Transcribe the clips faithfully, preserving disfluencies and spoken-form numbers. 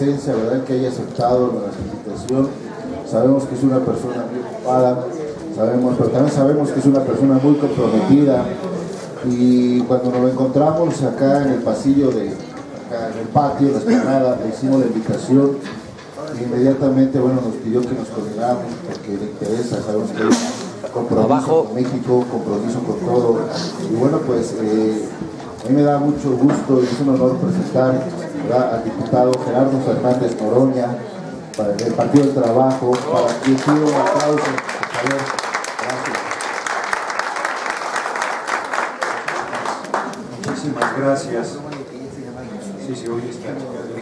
presencia, ¿verdad? Que haya aceptado nuestra invitación. Sabemos que es una persona muy ocupada, sabemos, pero también sabemos que es una persona muy comprometida. Y cuando nos lo encontramos acá en el pasillo de, acá en el patio, en la esplanada, le hicimos la invitación. E inmediatamente, bueno, nos pidió que nos coordináramos porque le interesa, sabemos que hay compromiso Abajo. con México, compromiso con todo. Y bueno, pues eh, a mí me da mucho gusto y es un honor presentar, ¿verdad?, al diputado Gerardo Fernández Noroña, para el Partido del Trabajo, para quien pido un aplauso, por favor. Gracias. Muchísimas gracias. Sí, se oye esta.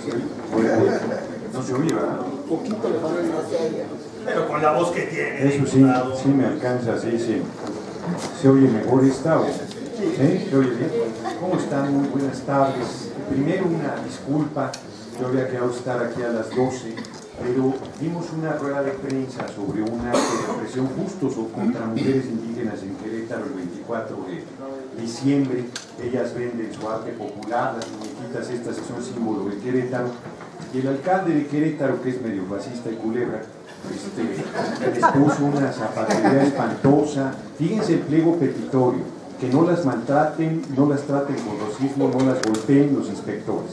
No se oye, ¿verdad? Poquito le van a pero con la voz que tiene. Eso sí, sí me alcanza, sí, sí. ¿Se oye mejor esta o? ¿Sí? ¿Se oye bien? ¿Cómo están? Muy buenas tardes. Primero una disculpa, yo había quedado estar aquí a las doce, pero dimos una rueda de prensa sobre una represión justo contra mujeres indígenas en Querétaro el veinticuatro de diciembre. Ellas venden su arte popular, las muñequitas estas que son símbolo de Querétaro, y el alcalde de Querétaro, que es medio fascista y culebra, este, les puso una zapatería espantosa. Fíjense el pliego petitorio: que no las maltraten, no las traten con racismo, no las golpeen los inspectores,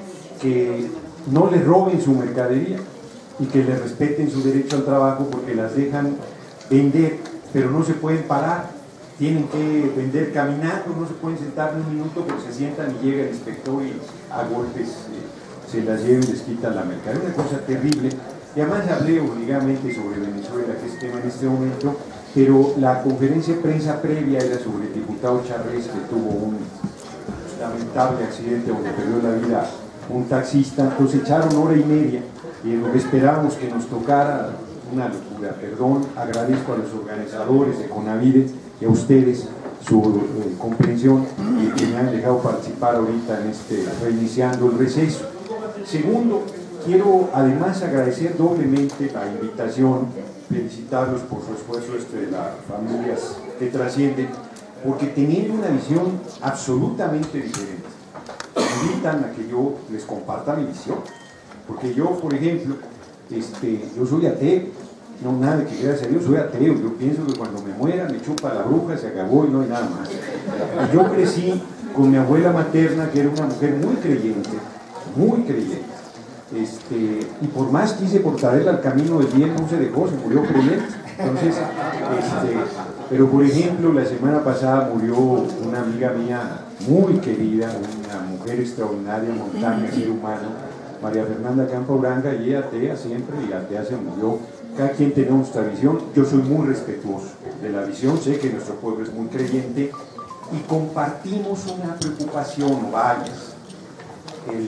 que no les roben su mercadería y que les respeten su derecho al trabajo, porque las dejan vender, pero no se pueden parar, tienen que vender caminando, no se pueden sentar ni un minuto porque se sientan y llega el inspector y a golpes eh, se las lleva y les quita la mercadería. Una cosa terrible. Y además hablé obligadamente sobre Venezuela, que es tema en este momento, pero la conferencia de prensa previa era sobre el diputado Charrés, que tuvo un lamentable accidente donde perdió la vida un taxista. Entonces echaron hora y media y en lo que esperábamos que nos tocara una locura. Perdón, agradezco a los organizadores de Conavide y a ustedes su eh, comprensión y que me han dejado participar ahorita en este, reiniciando el receso. Segundo, quiero además agradecer doblemente la invitación, felicitarlos por su esfuerzo este de las familias que trascienden, porque teniendo una visión absolutamente diferente, me invitan a que yo les comparta mi visión. Porque yo, por ejemplo, este, yo soy ateo, no nada que gracias a Dios, soy ateo. Yo pienso que cuando me muera me chupa la bruja, se acabó y no hay nada más. Y yo crecí con mi abuela materna, que era una mujer muy creyente, muy creyente. Este, y por más quise portarla al camino del bien, no se dejó, se murió creyente. Entonces, este, pero por ejemplo, la semana pasada murió una amiga mía muy querida, una mujer extraordinaria, montaña, ser humano, María Fernanda Campa Uranga, y ella atea siempre, y atea se murió. Cada quien tiene nuestra visión. Yo soy muy respetuoso de la visión, sé que nuestro pueblo es muy creyente y compartimos una preocupación o varias. El,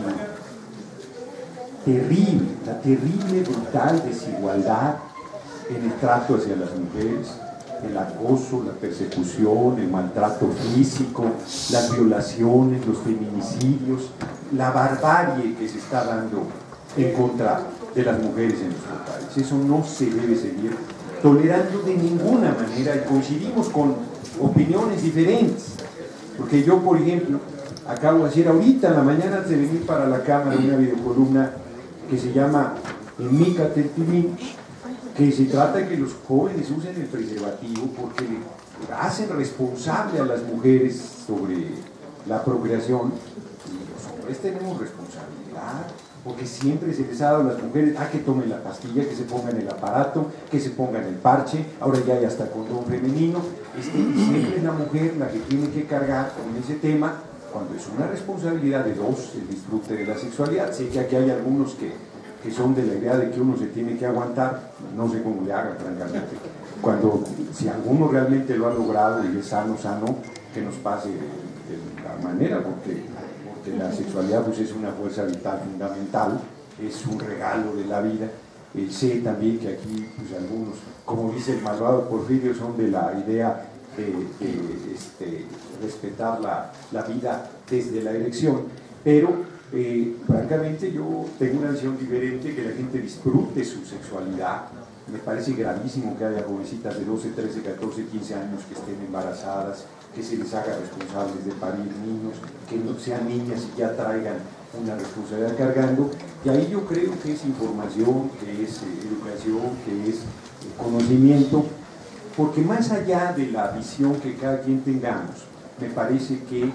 terrible, la terrible, brutal desigualdad en el trato hacia las mujeres, el acoso, la persecución, el maltrato físico, las violaciones, los feminicidios, la barbarie que se está dando en contra de las mujeres en nuestro país. Eso no se debe seguir tolerando de ninguna manera, y coincidimos con opiniones diferentes, porque yo, por ejemplo, acabo de hacer ahorita en la mañana antes de venir para la cámara una videocolumna que se llama Mica Teltimín, que se trata de que los jóvenes usen el preservativo porque hacen responsable a las mujeres sobre la procreación, y los hombres tenemos responsabilidad porque siempre se les ha dado a las mujeres a que tomen la pastilla, que se pongan el aparato, que se pongan el parche, ahora ya hay hasta condón femenino, este, y siempre es la mujer la que tiene que cargar con ese tema, cuando es una responsabilidad de dos el disfrute de la sexualidad. Sé que aquí hay algunos que, que son de la idea de que uno se tiene que aguantar, no sé cómo le hagan francamente, cuando si alguno realmente lo ha logrado y es sano, sano, que nos pase de, de la manera, porque, porque la sexualidad pues, es una fuerza vital fundamental, es un regalo de la vida. Eh, sé también que aquí pues, algunos, como dice el malvado Porfirio, son de la idea de, de este, respetar la, la vida desde la elección, pero eh, francamente yo tengo una visión diferente, que la gente disfrute su sexualidad. Me parece gravísimo que haya jovencitas de doce, trece, catorce, quince años que estén embarazadas, que se les haga responsables de parir niños, que no sean niñas y ya traigan una responsabilidad cargando, y ahí yo creo que es información, que es eh, educación, que es eh, conocimiento, porque más allá de la visión que cada quien tengamos, me parece que eh,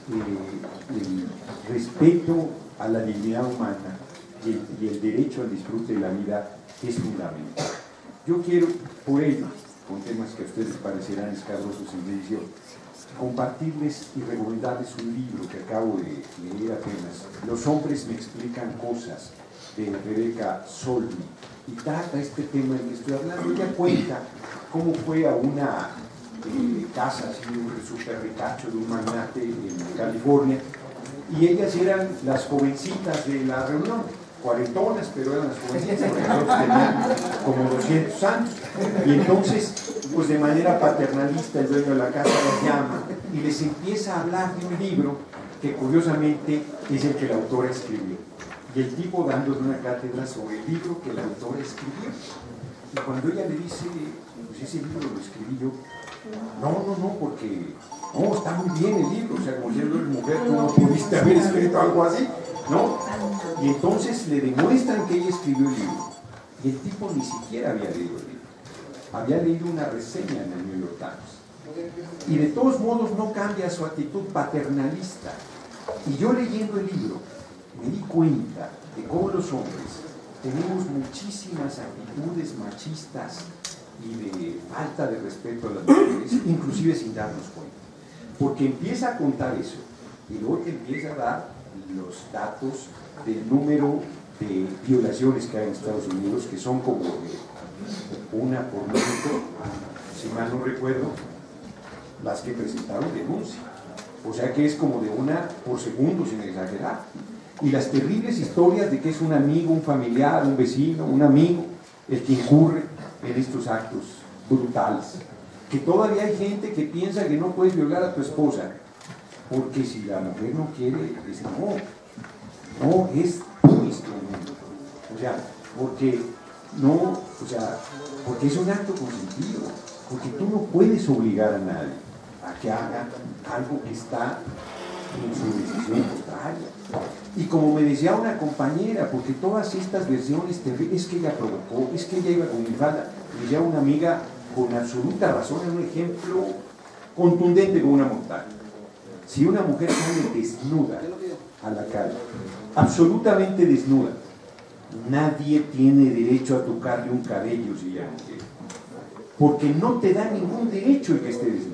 el respeto a la dignidad humana y el, y el derecho al disfrute de la vida es fundamental. Yo quiero, por ello, con temas que a ustedes les parecerán escabrosos en edición, compartirles y recomendarles un libro que acabo de leer apenas. Los hombres me explican cosas, de Rebeca Solnit, y trata este tema del que estoy hablando. Ella cuenta cómo fue a una eh, casa así, un super ricacho de un magnate en California, y ellas eran las jovencitas de la reunión, cuarentonas, pero eran las jovencitas, porque nosotros tenían como doscientos años, y entonces, pues de manera paternalista, el dueño de la casa las llama y les empieza a hablar de un libro que curiosamente es el que la autora escribió, y el tipo dándole una cátedra sobre el libro que la autora escribió. Y cuando ella le dice, pues ese libro lo escribí yo, no, no, no, porque no, está muy bien el libro, o sea, como siendo mujer, tú no pudiste haber escrito algo así, ¿no? Y entonces le demuestran que ella escribió el libro, y el tipo ni siquiera había leído el libro, había leído una reseña en el New York Times, y de todos modos no cambia su actitud paternalista. Y yo leyendo el libro me di cuenta de cómo los hombres tenemos muchísimas actitudes machistas y de falta de respeto a las mujeres, inclusive sin darnos cuenta, porque empieza a contar eso y luego te empieza a dar los datos del número de violaciones que hay en Estados Unidos, que son como de una por minuto, si mal no recuerdo, las que presentaron denuncia, o sea que es como de una por segundo, sin exagerar. Y las terribles historias de que es un amigo, un familiar, un vecino, un amigo el que incurre en estos actos brutales, que todavía hay gente que piensa que no puedes violar a tu esposa porque si la mujer no quiere, es no, no es tu instrumento, o sea, porque no, o sea, porque es un acto consentido, porque tú no puedes obligar a nadie a que haga algo que está en su decisión contraria. Y como me decía una compañera, porque todas estas versiones terribles, es que ella provocó, es que ella iba con mi falda, me decía una amiga con absoluta razón, en un ejemplo contundente como una montaña. Si una mujer sale desnuda a la calle, absolutamente desnuda, nadie tiene derecho a tocarle un cabello si ella no quiere, porque no te da ningún derecho el que esté desnuda.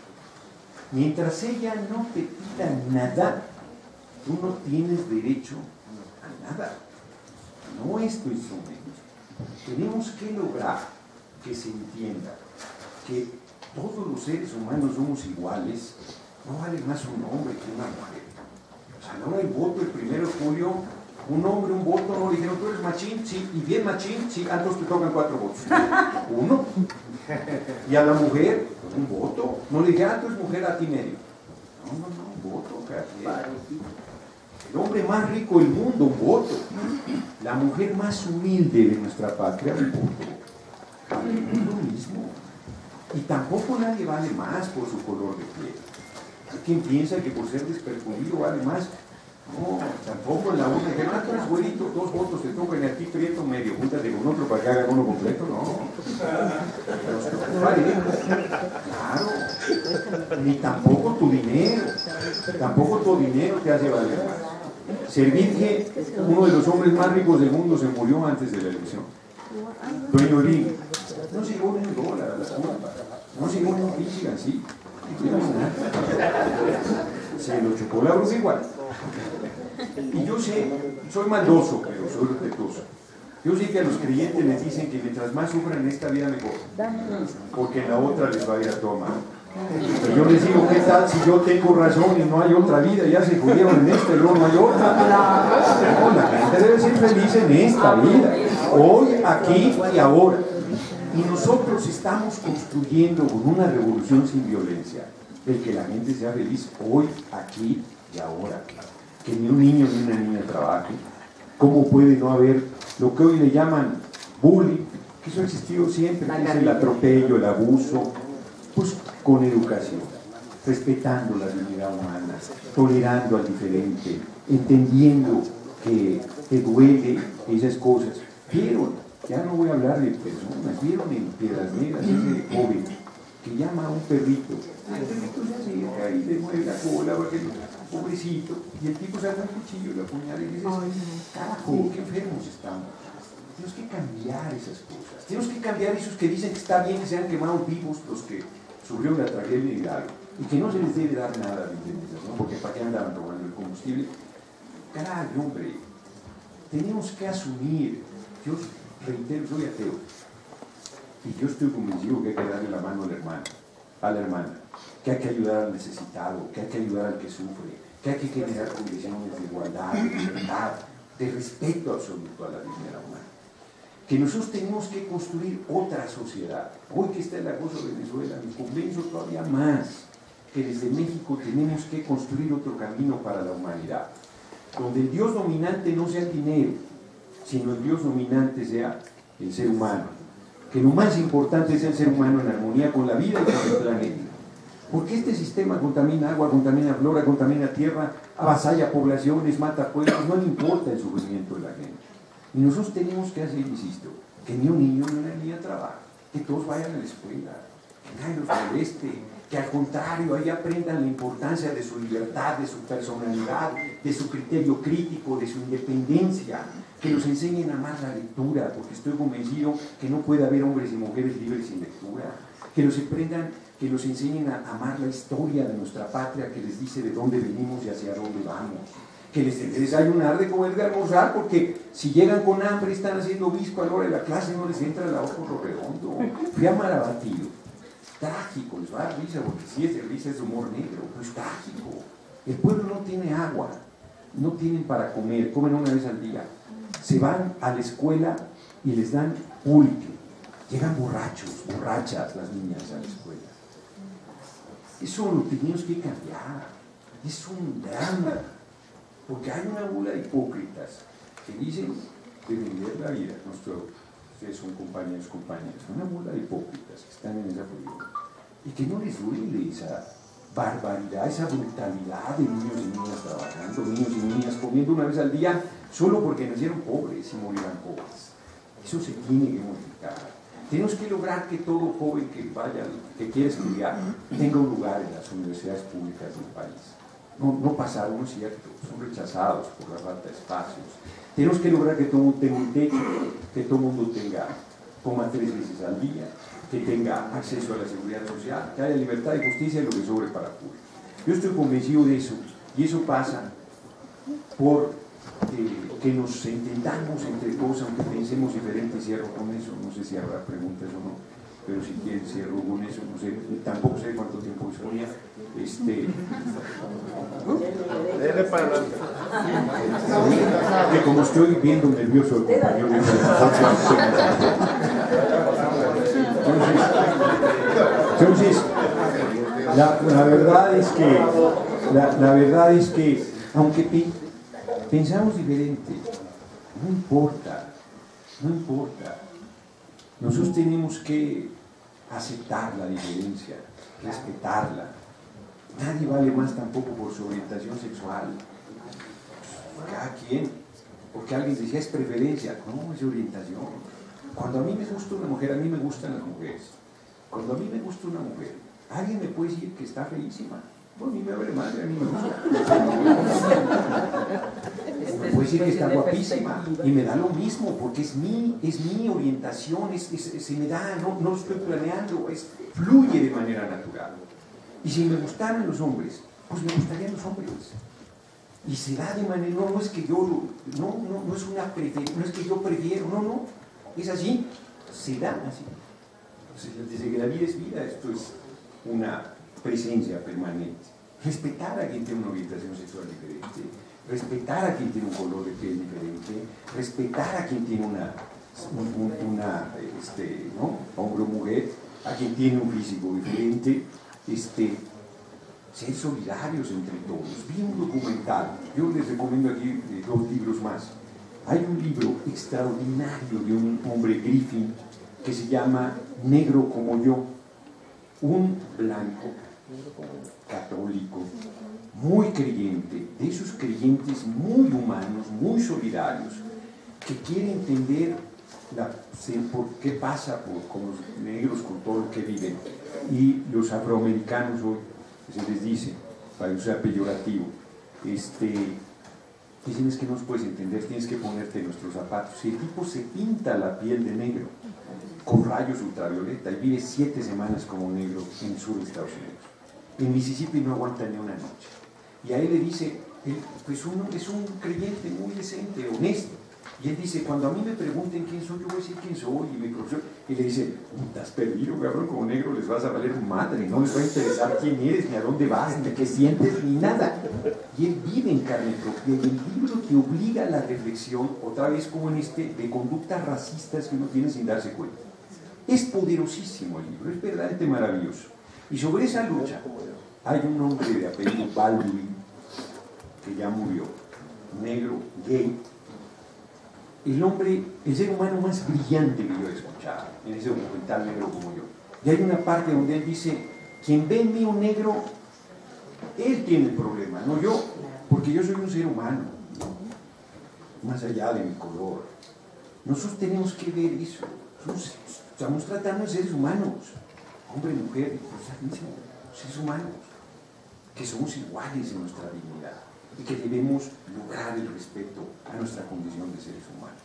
Mientras ella no te pida nada, tú no tienes derecho a nada. No es tu instrumento. Tenemos que lograr que se entienda que todos los seres humanos somos iguales. No vale más un hombre que una mujer. O sea, a la hora del voto, el primero de julio, un hombre, un voto, no le dijeron, tú eres machín, sí, y bien machín, sí, a todos te tocan cuatro votos. Uno. Y a la mujer, un voto. No le dijeron, ah, tú eres mujer, a ti medio. No, no, no, un voto, cada quien. El hombre más rico del mundo, un voto. La mujer más humilde de nuestra patria, un voto. Es lo mismo. Y tampoco nadie vale más por su color de piel. Hay quien piensa que por ser despercudido vale más. No, tampoco en la urna. Que ah, tú eres güerito, dos votos te tocan y a ti prieto medio. Júntate con otro para que hagan uno completo. No. Claro. Ni tampoco tu dinero. Tampoco tu dinero te hace valer más. Servirge, uno de los hombres más ricos del mundo, se murió antes de la elección. Dueño Ring. No se llevó ni un dólar a la curva. No se llevó ni un pinche así. Se lo chocó la bruja igual. Y yo sé, soy maldoso, pero soy respetuoso. Yo sé que a los creyentes les dicen que mientras más sufran en esta vida mejor, porque en la otra les va a ir a todo mal. Pero yo les digo, ¿qué tal si yo tengo razón y no hay otra vida? Ya se jodieron en esta y luego no hay otra. No, la gente debe ser feliz en esta vida, hoy, aquí y ahora. Y nosotros estamos construyendo con una revolución sin violencia el que la gente sea feliz hoy, aquí y ahora. Que ni un niño ni una niña trabaje. ¿Cómo puede no haber lo que hoy le llaman bullying? Que eso ha existido siempre, que es el atropello, el abuso. Pues con educación. respetando la dignidad humana, tolerando al diferente, entendiendo que te duele esas cosas. Vieron, ya no voy a hablar de personas, vieron en Piedras Negras ese joven que llama a un perrito, el perrito se acerca y le mueve la cola, porque pobrecito, y el tipo saca un cuchillo y lo apuñala y dices, carajo, qué enfermos estamos. Tenemos que cambiar esas cosas, tenemos que cambiar esos que dicen que está bien que sean quemados vivos los que sufrieron la tragedia de Hidalgo y que no se les debe dar nada de indemnización, porque para qué andaban robando el combustible. Caray, hombre, tenemos que asumir, yo reitero, soy ateo, y yo estoy convencido que hay que darle la mano al hermano, a la hermana, que hay que ayudar al necesitado, que hay que ayudar al que sufre, que hay que generar condiciones de igualdad, de libertad, de respeto absoluto a la dignidad humana. Que nosotros tenemos que construir otra sociedad. Hoy que está el acoso de Venezuela, me convenzo todavía más que desde México tenemos que construir otro camino para la humanidad, donde el Dios dominante no sea el dinero, sino el Dios dominante sea el ser humano, que lo más importante es el ser humano en armonía con la vida y con el planeta, porque este sistema contamina agua, contamina flora, contamina tierra, avasalla poblaciones, mata pueblos, no le importa el sufrimiento de la gente. Y nosotros tenemos que hacer, insisto, que ni un niño ni una niña trabaje, que todos vayan a la escuela, que nadie los moleste, que al contrario ahí aprendan la importancia de su libertad, de su personalidad, de su criterio crítico, de su independencia, que los enseñen a amar la lectura, porque estoy convencido que no puede haber hombres y mujeres libres sin lectura, que los aprendan, que los enseñen a amar la historia de nuestra patria, que les dice de dónde venimos y hacia dónde vamos, que les dé desayunar, de comer, de almorzar, porque si llegan con hambre y están haciendo visco a la hora de la clase, no les entra la hoja por lo redondo. Fui a Marabatido, trágico, les va a dar risa, porque si es de risa es humor negro, pero es trágico. El pueblo no tiene agua, no tienen para comer, comen una vez al día. Se van a la escuela y les dan pulque. Llegan borrachos, borrachas las niñas a la escuela. Eso lo tenemos que cambiar. Es un drama. Porque hay una bola de hipócritas que dicen de vender la vida. Nuestro, ustedes son compañeros, compañeras. Una bola de hipócritas que están en esa política y que no les duele esa barbaridad, esa brutalidad de niños y niñas trabajando, niños y niñas comiendo una vez al día solo porque nacieron pobres y morirán pobres. Eso se tiene que modificar. Tenemos que lograr que todo joven que vaya, que quiera estudiar, tenga un lugar en las universidades públicas del país. No, no pasaron, no es cierto, son rechazados por la falta de espacios. Tenemos que lograr que todo mundo tenga un techo, que todo mundo tenga, coma tres veces al día, que tenga acceso a la seguridad social, que haya libertad y justicia y lo que sobre para público. Yo estoy convencido de eso, y eso pasa por eh, que nos entendamos entre todos, aunque pensemos diferente. Cierro con eso, no sé si habrá preguntas o no, pero si quieren cierro con eso, no sé, tampoco sé cuánto tiempo disponía. Este, Dele para adelante. Que como estoy viendo nervioso el compañero, entonces, la, la verdad es que la, la verdad es que aunque pi, pensamos diferente, no importa, no importa. Nosotros tenemos que aceptar la diferencia, respetarla. Nadie vale más tampoco por su orientación sexual. Cada quien, porque alguien decía es preferencia, no, es orientación. Cuando a mí me gusta una mujer, a mí me gustan las mujeres. Cuando a mí me gusta una mujer, alguien me puede decir que está feísima. Bueno, a mí me abre madre, a mí me gusta. Me puede decir que está guapísima y me da lo mismo, porque es mi, es mi orientación, es, es, se me da, no, no lo estoy planeando, es, fluye de manera natural. Y si me gustaran los hombres, pues me gustarían los hombres. Y se da de manera, no, no es que yo, no, no, no es una preferencia, no es que yo prefiero, no, no, es así, se da así. Entonces, desde que la vida es vida, esto es una presencia permanente. Respetar a quien tiene una orientación sexual diferente, respetar a quien tiene un color de piel diferente, respetar a quien tiene una, un, una este, ¿no? hombre o mujer, a quien tiene un físico diferente, este, ser solidarios entre todos. Vi un documental, yo les recomiendo aquí eh, dos libros más. Hay un libro extraordinario de un hombre Griffin que se llama Negro como yo, un blanco católico, muy creyente, de esos creyentes muy humanos, muy solidarios, que quieren entender la, por qué pasa por, con los negros, con todo lo que viven. Y los afroamericanos hoy, se les dice, para que no sea peyorativo, este, dicen es que no nos puedes entender, tienes que ponerte en nuestros zapatos. Si el tipo se pinta la piel de negro con rayos ultravioleta y vive siete semanas como negro en el sur de Estados Unidos, en Mississippi no aguanta ni una noche, y ahí le dice, él, pues uno es un creyente muy decente, honesto, y él dice, cuando a mí me pregunten quién soy, yo voy a decir quién soy, y mi profesor, y le dice, estás perdido, cabrón, como negro les vas a valer madre, no les va a interesar quién eres, ni a dónde vas, ni qué sientes, ni nada. Y él vive en carne propia, y el libro te obliga a la reflexión, otra vez como en este, de conductas racistas que uno tiene sin darse cuenta. Es poderosísimo el libro, es verdaderamente maravilloso. Y sobre esa lucha, hay un hombre de apellido Baldwin, que ya murió, negro, gay, el hombre, el ser humano más brillante que yo he escuchado en ese documental Negro como yo. Y hay una parte donde él dice, quien ve en mí un negro, él tiene el problema, no yo, porque yo soy un ser humano, más allá de mi color. Nosotros tenemos que ver eso, Somos, estamos tratando de seres humanos, hombre, mujer, pues, seres humanos, que somos iguales en nuestra dignidad y que debemos lograr el respeto a nuestra condición de seres humanos.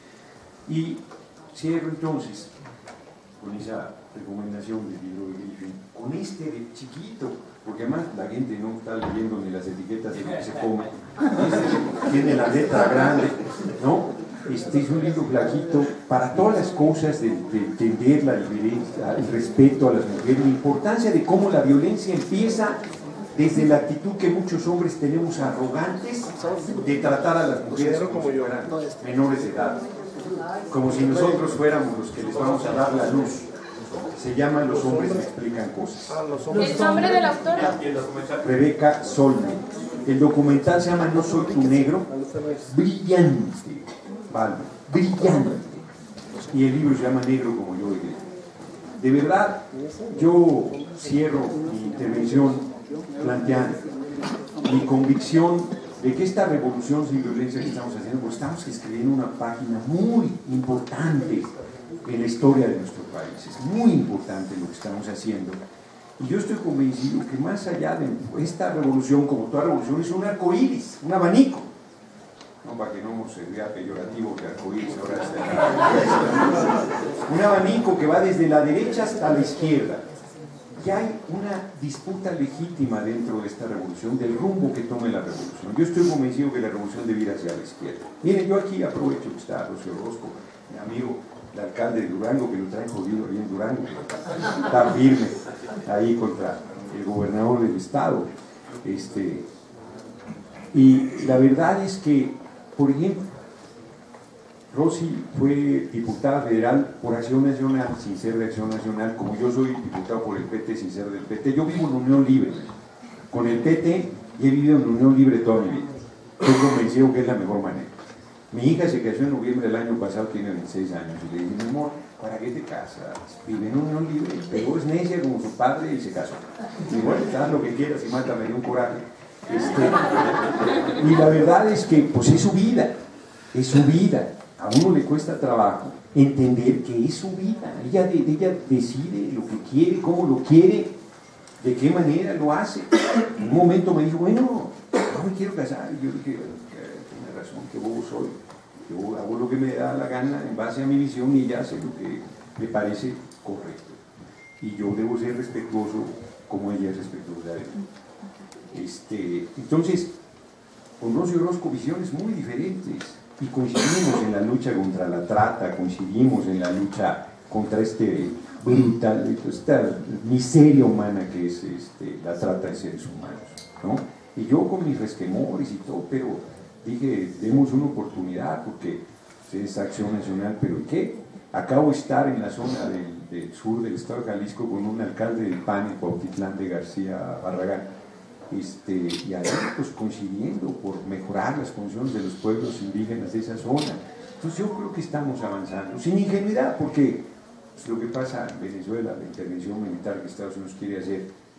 Y cierro entonces con esa recomendación del libro de Griffin, con este de chiquito, porque además la gente no está leyendo ni las etiquetas de lo que se come, este tiene la letra grande, ¿no? Este es un libro flaquito para todas las cosas de, de entender la diferencia, el respeto a las mujeres, la importancia de cómo la violencia empieza desde la actitud que muchos hombres tenemos arrogantes de tratar a las mujeres como si fueran menores de edad, como si nosotros fuéramos los que les vamos a dar la luz. Se llaman Los hombres que explican cosas. ¿El nombre de la autora? Rebeca Solnit. El documental se llama No soy tu negro. Brillante, ¿vale? Brillante. Y el libro se llama Negro como yo. De verdad, yo cierro mi intervención planteando mi convicción de que esta revolución sin violencia que estamos haciendo, pues estamos escribiendo una página muy importante en la historia de nuestro país. Es muy importante lo que estamos haciendo. Y yo estoy convencido que más allá de esta revolución, como toda revolución, es un arcoíris, un abanico. No, para que no se vea peyorativo que arcoíris ahora está. Un abanico que va desde la derecha hasta la izquierda. Y hay una disputa legítima dentro de esta revolución, del rumbo que tome la revolución. Yo estoy convencido que la revolución debe ir hacia la izquierda. Miren, yo aquí aprovecho que está Rocío Orozco, mi amigo, el alcalde de Durango, que lo trae jodido ahí en Durango, está firme ahí contra el gobernador del estado. Este, y la verdad es que, por ejemplo, Rosy fue diputada federal por Acción Nacional, sin ser de Acción Nacional, como yo soy diputado por el P T, sin ser del P T. Yo vivo en Unión Libre, con el P T, y he vivido en Unión Libre toda mi vida. Estoy convencido que es la mejor manera. Mi hija se casó en noviembre del año pasado, tiene veintiséis años, y le dije, mi amor, ¿para qué te casas? Vive en Unión Libre, pero es necia como su padre y se casó. Y bueno, haz lo que quieras y mátame de un coraje. Este, y la verdad es que, pues es su vida, es su vida. A uno le cuesta trabajo entender que es su vida. Ella, de, ella decide lo que quiere, cómo lo quiere, de qué manera lo hace. En un momento me dijo, bueno, no me quiero casar. Y yo dije, tiene razón, que bobo soy. Yo hago lo que me da la gana en base a mi visión y ella hace lo que me parece correcto. Y yo debo ser respetuoso como ella es respetuosa de mí. Este, entonces, con Rocío Orozco, visiones muy diferentes. Y coincidimos en la lucha contra la trata, coincidimos en la lucha contra este brutal, esta miseria humana que es este, la trata de seres humanos, ¿no? Y yo con mis resquemores y todo, pero dije, demos una oportunidad porque es Acción Nacional, pero ¿qué? Acabo de estar en la zona del, del sur del estado de Jalisco con un alcalde del P A N en Cuautitlán de García Barragán. Este, y ahí pues coincidiendo por mejorar las condiciones de los pueblos indígenas de esa zona. Entonces yo creo que estamos avanzando, sin ingenuidad, porque pues, lo que pasa en Venezuela, la intervención militar que Estados Unidos quiere hacer,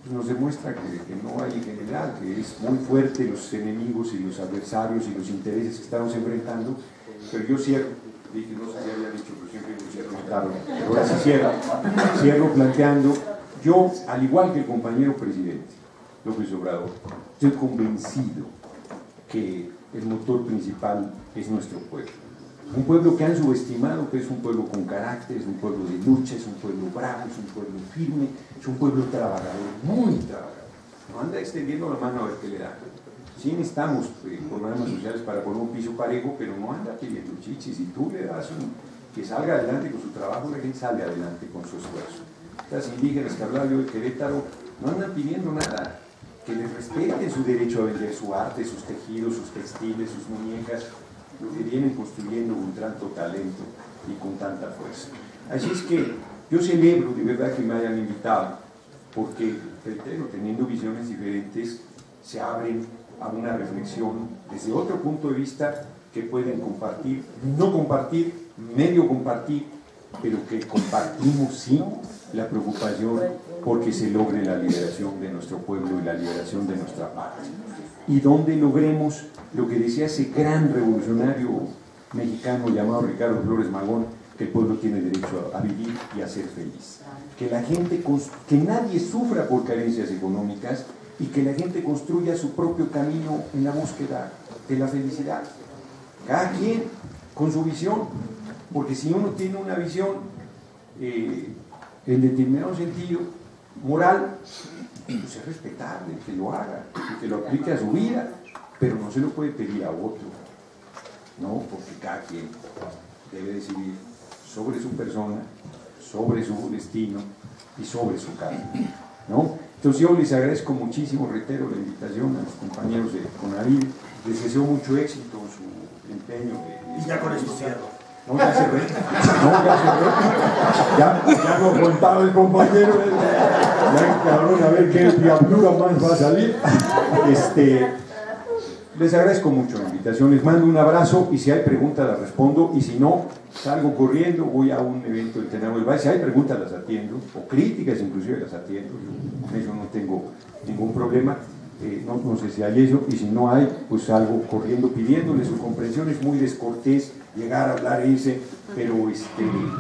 pues nos demuestra que, que no hay en general, que es muy fuerte los enemigos y los adversarios y los intereses que estamos enfrentando. Pero yo cierro, dije, no sé si había dicho, pero siempre lo cierro tarde, pero ahora sí cierro, cierro planteando, yo, al igual que el compañero presidente López Obrador, estoy convencido que el motor principal es nuestro pueblo. Un pueblo que han subestimado, que es un pueblo con carácter, es un pueblo de lucha, es un pueblo bravo, es un pueblo firme, es un pueblo trabajador, muy trabajador. No anda extendiendo la mano a ver qué le da. Sí necesitamos eh, programas sociales para poner un piso parejo, pero no anda pidiendo chichis. Si tú le das un, que salga adelante con su trabajo, la gente sale adelante con su esfuerzo. Estas indígenas que hablaba yo de Querétaro no andan pidiendo nada, que les respeten su derecho a vender su arte, sus tejidos, sus textiles, sus muñecas, lo que vienen construyendo con tanto talento y con tanta fuerza. Así es que yo celebro de verdad que me hayan invitado, porque, reitero, teniendo visiones diferentes, se abren a una reflexión desde otro punto de vista que pueden compartir, no compartir, medio compartir, pero que compartimos sí la preocupación porque se logre la liberación de nuestro pueblo y la liberación de nuestra patria. Y donde logremos lo que decía ese gran revolucionario mexicano llamado Ricardo Flores Magón, que el pueblo tiene derecho a, a vivir y a ser feliz. Que la gente, que nadie sufra por carencias económicas y que la gente construya su propio camino en la búsqueda de la felicidad. Cada quien con su visión, porque si uno tiene una visión eh, en determinado sentido moral, pues es respetable que lo haga y que lo aplique a su vida, pero no se lo puede pedir a otro, ¿no? Porque cada quien debe decidir sobre su persona, sobre su destino y sobre su camino, ¿no? Entonces yo les agradezco muchísimo, reitero la invitación a los compañeros de CONAVID, les deseo mucho éxito en su empeño. De, y ya con esto cierro. No, ya cerré. No, ya cerré. Ya, ya lo contaba el compañero. Ya cabrón, a ver qué diablura más va a salir. Este, les agradezco mucho la invitación. Les mando un abrazo y si hay preguntas las respondo. Y si no, salgo corriendo, voy a un evento del Tenamo del Valle. Si hay preguntas las atiendo, o críticas inclusive las atiendo. Yo con eso no tengo ningún problema. Eh, no, no sé si hay eso. Y si no hay, pues salgo corriendo pidiéndole su comprensión. Es muy descortés llegar a hablar e irse, pero este,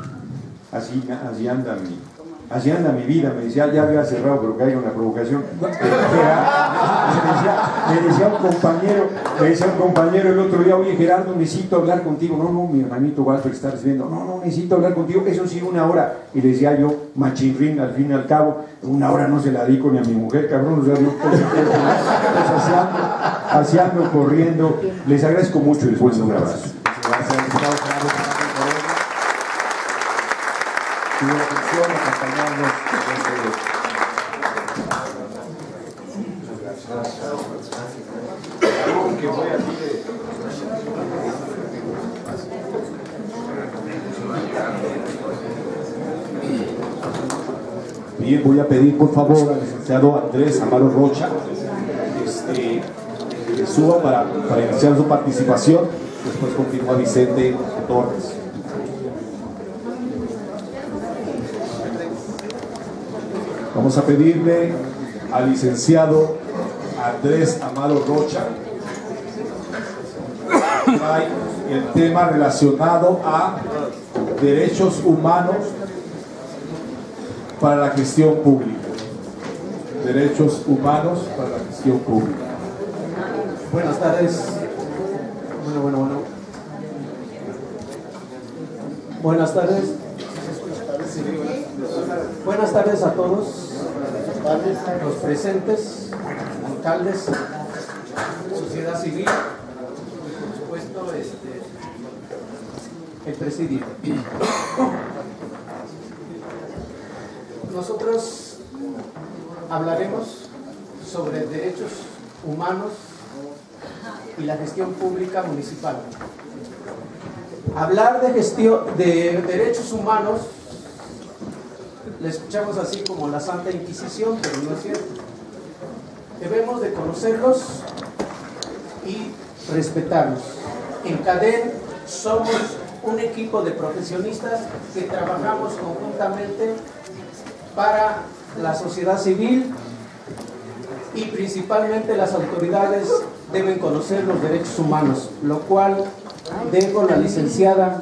así, así, anda mi, así anda mi vida. Me decía, ya había cerrado, pero caiga una provocación. Me decía, me decía un compañero, me decía un compañero el otro día, oye Gerardo, necesito hablar contigo. No, no, mi hermanito Walter está recibiendo, no, no, necesito hablar contigo, eso sí, una hora. Y le decía yo, machirrín, al fin y al cabo, una hora no se la dedico ni a mi mujer, cabrón, o sea, no, pues, pues, así ando, así ando corriendo. Les agradezco mucho y les mando un abrazo. Gracias, diputado Gerardo Fernández Noroña. Tuvo la atención de acompañarnos desde... Bien, voy a pedir por favor al licenciado Andrés Amaro Rocha este, que suba para, para iniciar su participación. Después continúa Vicente Torres. Vamos a pedirle al licenciado Andrés Amaro Rocha el tema relacionado a derechos humanos para la gestión pública. Derechos humanos para la gestión pública. Buenas tardes. Bueno, bueno, bueno. Buenas tardes. Buenas tardes a todos los presentes, alcaldes, sociedad civil, por supuesto, este, el presidido. Nosotros hablaremos sobre derechos humanos y la gestión pública municipal. Hablar de gestión de derechos humanos le escuchamos así como la Santa Inquisición, pero no es cierto. Debemos de conocerlos y respetarlos. En CADEN somos un equipo de profesionistas que trabajamos conjuntamente para la sociedad civil y principalmente las autoridades deben conocer los derechos humanos, lo cual dejo a la licenciada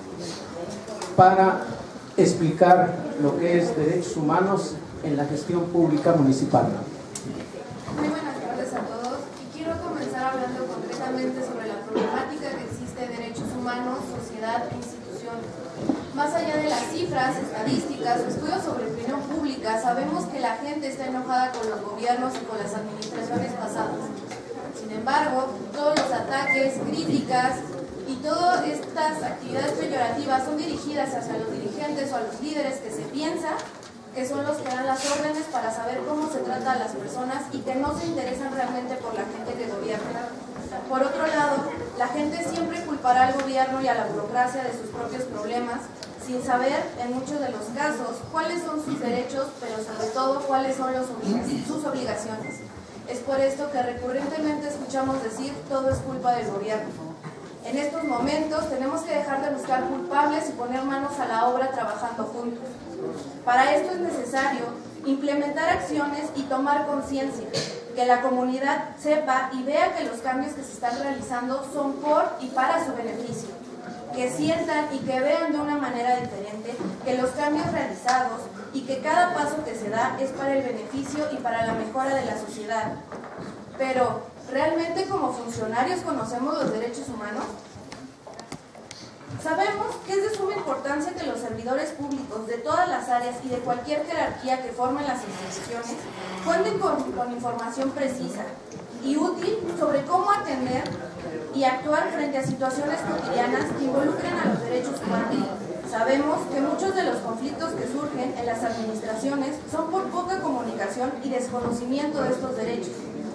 para explicar lo que es derechos humanos en la gestión pública municipal. Muy buenas tardes a todos y quiero comenzar hablando concretamente sobre la problemática que existe de derechos humanos, sociedad e instituciones. Más allá de las cifras, estadísticas o estudios sobre opinión pública, sabemos que la gente está enojada con los gobiernos y con las administraciones pasadas. Sin embargo, todos los ataques, críticas y todas estas actividades peyorativas son dirigidas hacia los dirigentes o a los líderes que se piensa que son los que dan las órdenes para saber cómo se trata a las personas y que no se interesan realmente por la gente que gobierna. Por otro lado, la gente siempre culpará al gobierno y a la burocracia de sus propios problemas, sin saber, en muchos de los casos, cuáles son sus derechos, pero sobre todo cuáles son los oblig- sus obligaciones. Es por esto que recurrentemente escuchamos decir todo es culpa del gobierno. En estos momentos tenemos que dejar de buscar culpables y poner manos a la obra trabajando juntos. Para esto es necesario implementar acciones y tomar conciencia, que la comunidad sepa y vea que los cambios que se están realizando son por y para su beneficio, que sientan y que vean de una manera diferente que los cambios realizados y que cada paso que se da es para el beneficio y para la mejora de la sociedad. Pero, ¿realmente como funcionarios conocemos los derechos humanos? Sabemos que es de suma importancia que los servidores públicos de todas las áreas y de cualquier jerarquía que formen las instituciones cuenten con, con información precisa y útil sobre cómo atender y actuar frente a situaciones cotidianas que involucren a los derechos humanos. Sabemos que muchos de los conflictos que surgen en las administraciones son por poca comunicación y desconocimiento de estos derechos,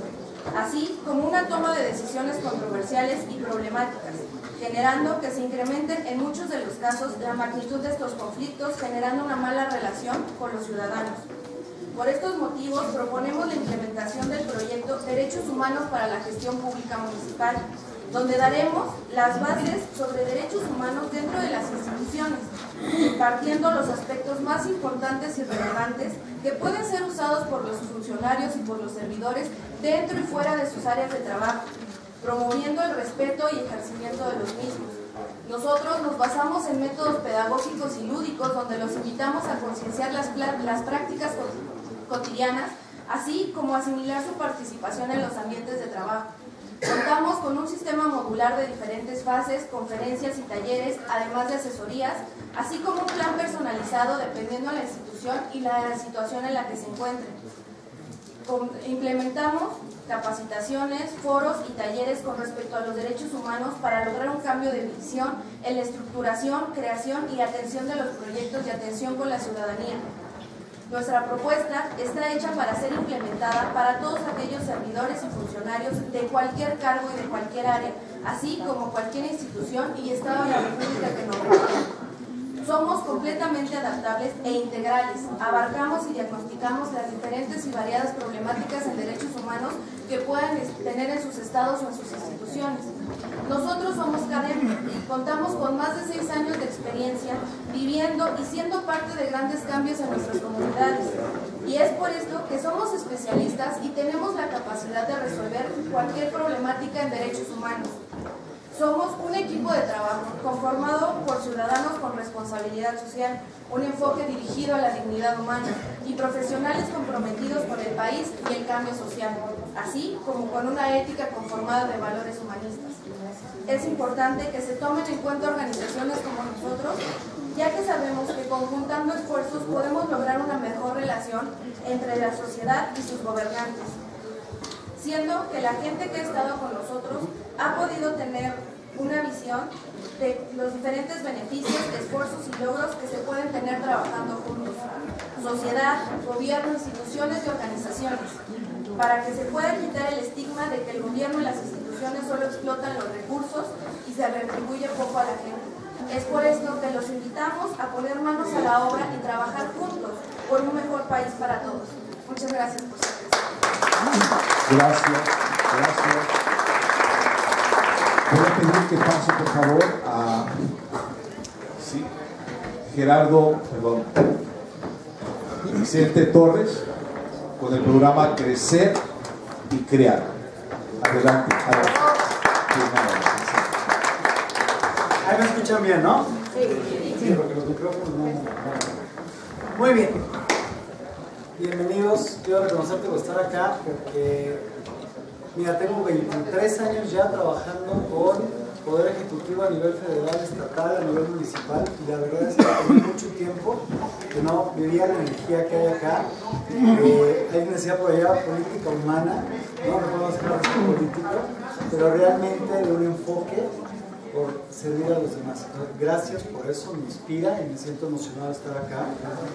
así como una toma de decisiones controversiales y problemáticas, generando que se incrementen en muchos de los casos la magnitud de estos conflictos, generando una mala relación con los ciudadanos. Por estos motivos proponemos la implementación del proyecto Derechos Humanos para la Gestión Pública Municipal, donde daremos las bases sobre derechos humanos dentro de las instituciones, impartiendo los aspectos más importantes y relevantes que pueden ser usados por los funcionarios y por los servidores dentro y fuera de sus áreas de trabajo, promoviendo el respeto y ejercimiento de los mismos. Nosotros nos basamos en métodos pedagógicos y lúdicos donde los invitamos a concienciar las, las prácticas cotidianas, así como asimilar su participación en los ambientes de trabajo. Contamos con un sistema modular de diferentes fases, conferencias y talleres, además de asesorías, así como un plan personalizado dependiendo de la institución y la situación en la que se encuentren. Implementamos capacitaciones, foros y talleres con respecto a los derechos humanos para lograr un cambio de visión en la estructuración, creación y atención de los proyectos de atención con la ciudadanía. Nuestra propuesta está hecha para ser implementada para todos aquellos servidores y funcionarios de cualquier cargo y de cualquier área, así como cualquier institución y estado de la República que nos requiera. Somos completamente adaptables e integrales, abarcamos y diagnosticamos las diferentes y variadas problemáticas en derechos humanos que puedan tener en sus estados o en sus instituciones. Nosotros somos Cadem, contamos con más de seis años de experiencia viviendo y siendo parte de grandes cambios en nuestras comunidades. Y es por esto que somos especialistas y tenemos la capacidad de resolver cualquier problemática en derechos humanos. Somos un equipo de trabajo conformado por ciudadanos con responsabilidad social, un enfoque dirigido a la dignidad humana y profesionales comprometidos con el país y el cambio social, así como con una ética conformada de valores humanistas. Es importante que se tomen en cuenta organizaciones como nosotros, ya que sabemos que conjuntando esfuerzos podemos lograr una mejor relación entre la sociedad y sus gobernantes, siendo que la gente que ha estado con nosotros ha podido tener una visión de los diferentes beneficios, esfuerzos y logros que se pueden tener trabajando juntos, sociedad, gobierno, instituciones y organizaciones, para que se pueda quitar el estigma de que el gobierno y las instituciones solo explotan los recursos y se retribuye poco a la gente. Es por esto que los invitamos a poner manos a la obra y trabajar juntos por un mejor país para todos. Muchas gracias por su atención. Gracias, gracias. Voy a pedir que pase, por favor, a sí, Gerardo, perdón, Vicente Torres, con el programa Crecer y crear. Adelante. Adelante. Ahí me escuchan bien, ¿no? Sí, porque los micrófonos no. Muy bien. Bienvenidos. Quiero reconocerte por estar acá porque, mira, tengo veintitrés años ya trabajando con Poder Ejecutivo a nivel federal, estatal, a nivel municipal, y la verdad es que tenía mucho tiempo que no vivía la energía que hay acá. Eh, alguien decía por allá política humana, no me podemos dejar de ser político, pero realmente de un enfoque por servir a los demás. Gracias por eso, me inspira y me siento emocionado de estar acá.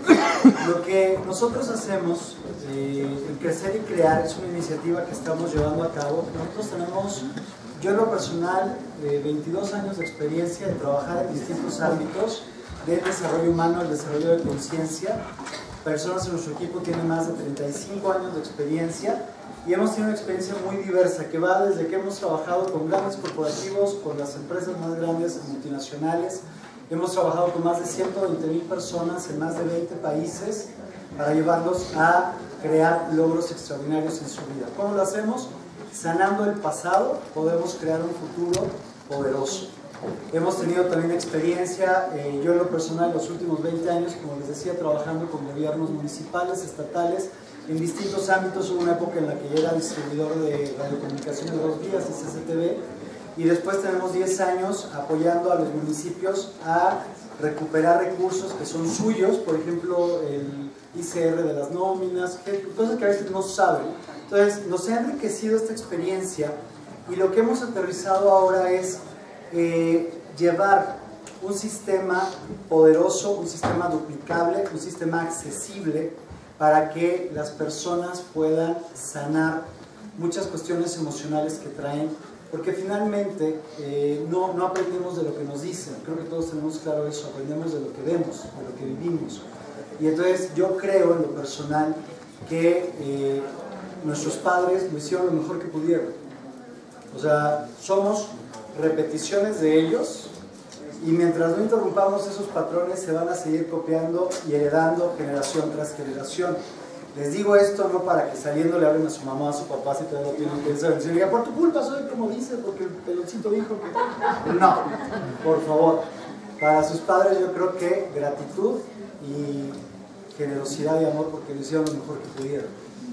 Lo que nosotros hacemos eh, en Crecer y Crear es una iniciativa que estamos llevando a cabo. Nosotros tenemos, yo en lo personal, eh, veintidós años de experiencia de trabajar en distintos ámbitos del desarrollo humano, el desarrollo de conciencia. Personas en nuestro equipo tienen más de treinta y cinco años de experiencia y hemos tenido una experiencia muy diversa que va desde que hemos trabajado con grandes corporativos, con las empresas más grandes multinacionales. Hemos trabajado con más de ciento veinte mil personas en más de veinte países para llevarlos a crear logros extraordinarios en su vida. ¿Cómo lo hacemos? Sanando el pasado, podemos crear un futuro poderoso. Hemos tenido también experiencia, eh, yo en lo personal, los últimos veinte años, como les decía, trabajando con gobiernos municipales, estatales, en distintos ámbitos. Hubo una época en la que yo era distribuidor de radiocomunicaciones de dos días, de C C T V, y después tenemos diez años apoyando a los municipios a recuperar recursos que son suyos, por ejemplo, el I C R de las nóminas, cosas que a veces no saben. Entonces, nos ha enriquecido esta experiencia y lo que hemos aterrizado ahora es eh, llevar un sistema poderoso, un sistema duplicable, un sistema accesible para que las personas puedan sanar muchas cuestiones emocionales que traen, porque finalmente eh, no, no aprendemos de lo que nos dicen, creo que todos tenemos claro eso, aprendemos de lo que vemos, de lo que vivimos. Y entonces yo creo en lo personal que eh, nuestros padres lo hicieron lo mejor que pudieron. O sea, somos repeticiones de ellos y mientras no interrumpamos esos patrones se van a seguir copiando y heredando generación tras generación. Les digo esto no para que saliendo le hablen a su mamá, a su papá, si todavía no tienen que decir, si diga, por tu culpa soy como dice, porque el peloncito dijo que... No, por favor. Para sus padres yo creo que gratitud y generosidad y amor porque lo hicieron lo mejor que pudieron.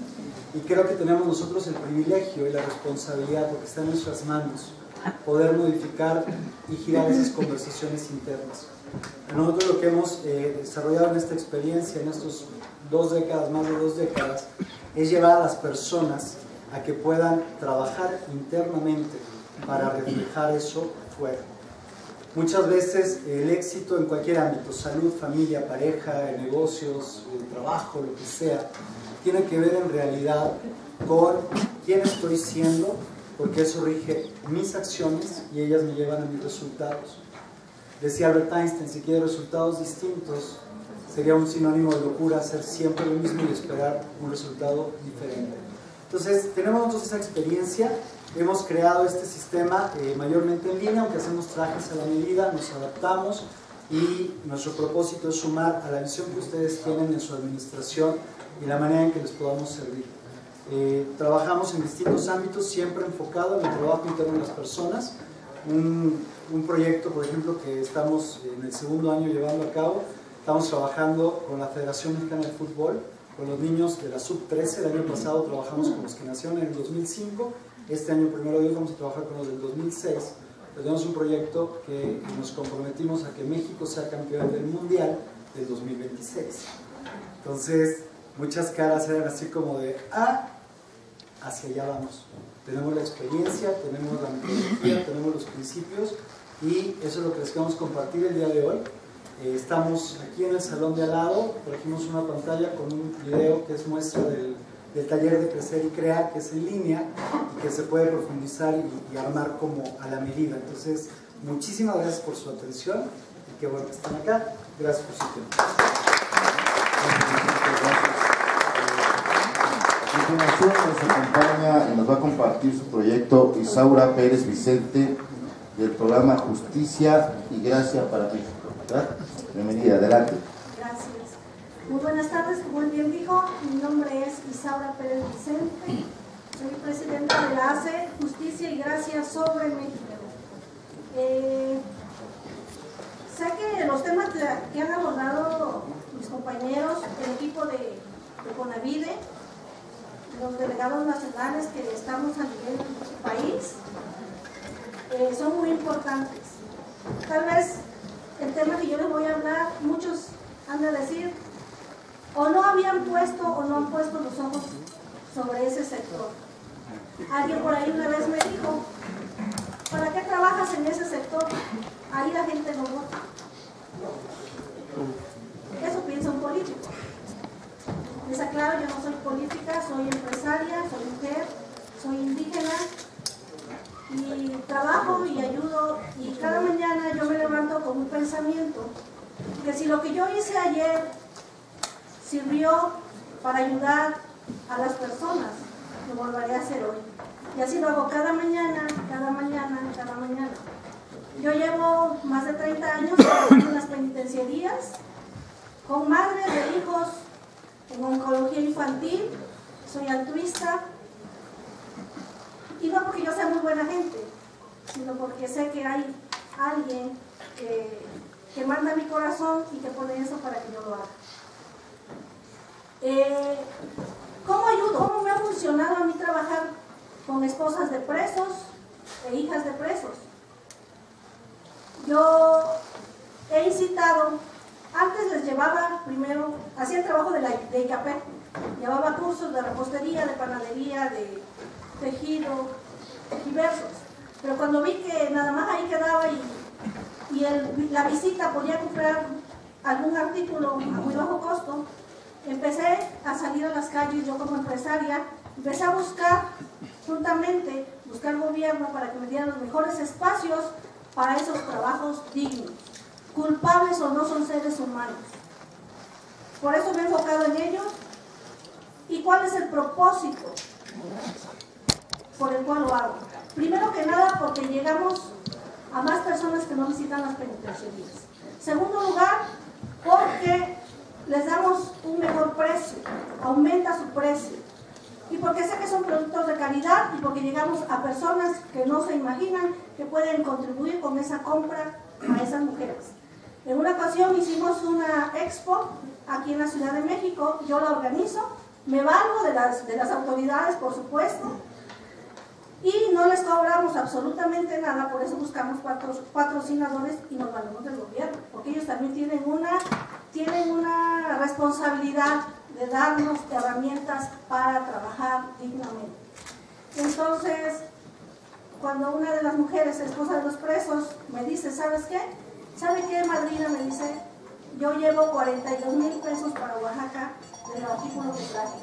Y creo que tenemos nosotros el privilegio y la responsabilidad, porque está en nuestras manos, poder modificar y girar esas conversaciones internas. Nosotros lo que hemos eh, desarrollado en esta experiencia, en estas dos décadas, más de dos décadas, es llevar a las personas a que puedan trabajar internamente para reflejar eso fuera. Muchas veces el éxito en cualquier ámbito, salud, familia, pareja, negocios, trabajo, lo que sea, tiene que ver en realidad con quién estoy siendo, porque eso rige mis acciones y ellas me llevan a mis resultados. Decía Albert Einstein, si quiere resultados distintos, sería un sinónimo de locura hacer siempre lo mismo y esperar un resultado diferente. Entonces, tenemos nosotros esa experiencia, hemos creado este sistema eh, mayormente en línea, aunque hacemos trajes a la medida, nos adaptamos y nuestro propósito es sumar a la visión que ustedes tienen en su administración y la manera en que les podamos servir. Eh, trabajamos en distintos ámbitos, siempre enfocado en el trabajo interno de las personas. Un, un proyecto, por ejemplo, que estamos en el segundo año llevando a cabo, estamos trabajando con la Federación Mexicana de Fútbol, con los niños de la sub trece. El año pasado trabajamos con los que nacieron en el dos mil cinco, este año primero Dios vamos a trabajar con los del dos mil seis. Tenemos un proyecto que nos comprometimos a que México sea campeón del Mundial del dos mil veintiséis. Entonces, muchas caras eran así como de, ah, hacia allá vamos. Tenemos la experiencia, tenemos la metodología, tenemos los principios y eso es lo que les queremos compartir el día de hoy. Eh, estamos aquí en el salón de al lado, trajimos una pantalla con un video que es muestra del, del taller de Crecer y Crear, que es en línea y que se puede profundizar y, y armar como a la medida. Entonces, muchísimas gracias por su atención y qué bueno que están acá. Gracias por su tiempo. A continuación nos acompaña y nos va a compartir su proyecto Isaura Pérez Vicente del programa Justicia y Gracia para México. ¿Verdad? Bienvenida, adelante. Gracias. Muy buenas tardes, como él bien dijo, mi nombre es Isaura Pérez Vicente. Soy presidenta de la A C E, Justicia y Gracia sobre México. Eh, sé que los temas que han abordado mis compañeros, el equipo de, de CONAVIDE, los delegados nacionales que estamos a nivel país, eh, son muy importantes. Tal vez el tema que yo les voy a hablar, muchos han de decir, o no habían puesto o no han puesto los ojos sobre ese sector. Alguien por ahí una vez me dijo, ¿para qué trabajas en ese sector? Ahí la gente no vota. Eso piensa un político. Les aclaro, yo no soy política, soy empresaria, soy mujer, soy indígena y trabajo y ayudo, y cada mañana yo me levanto con un pensamiento que si lo que yo hice ayer sirvió para ayudar a las personas, lo volveré a hacer hoy. Y así lo hago cada mañana, cada mañana, cada mañana. Yo llevo más de treinta años en las penitenciarías, con madres de hijos en oncología infantil, soy altruista, y no porque yo sea muy buena gente, sino porque sé que hay alguien que, que manda mi corazón y que pone eso para que yo lo haga. Eh, ¿Cómo ayudo? ¿Cómo me ha funcionado a mí trabajar con esposas de presos e hijas de presos? Yo he incitado, antes les llevaba primero, hacía el trabajo de, la, de I C A P E, llevaba cursos de repostería, de panadería, de tejido, diversos, pero cuando vi que nada más ahí quedaba y, y el, la visita podía comprar algún artículo a muy bajo costo, empecé a salir a las calles, yo como empresaria, empecé a buscar juntamente, buscar gobierno para que me dieran los mejores espacios para esos trabajos dignos. Culpables o no son seres humanos. Por eso me he enfocado en ellos. ¿Y cuál es el propósito por el cual lo hago? Primero que nada, porque llegamos a más personas que no visitan las penitenciarías. Segundo lugar, porque les damos un mejor precio, aumenta su precio. Y porque sé que son productos de calidad y porque llegamos a personas que no se imaginan que pueden contribuir con esa compra a esas mujeres. En una ocasión hicimos una expo aquí en la Ciudad de México, yo la organizo, me valgo de las, de las autoridades, por supuesto, y no les cobramos absolutamente nada, por eso buscamos patro, patrocinadores y nos valemos del gobierno, porque ellos también tienen una, tienen una responsabilidad de darnos herramientas para trabajar dignamente. Entonces, cuando una de las mujeres, esposa de los presos, me dice, ¿sabes qué? ¿Sabe qué, madrina? Me dice, yo llevo cuarenta y dos mil pesos para Oaxaca del artículo que traje.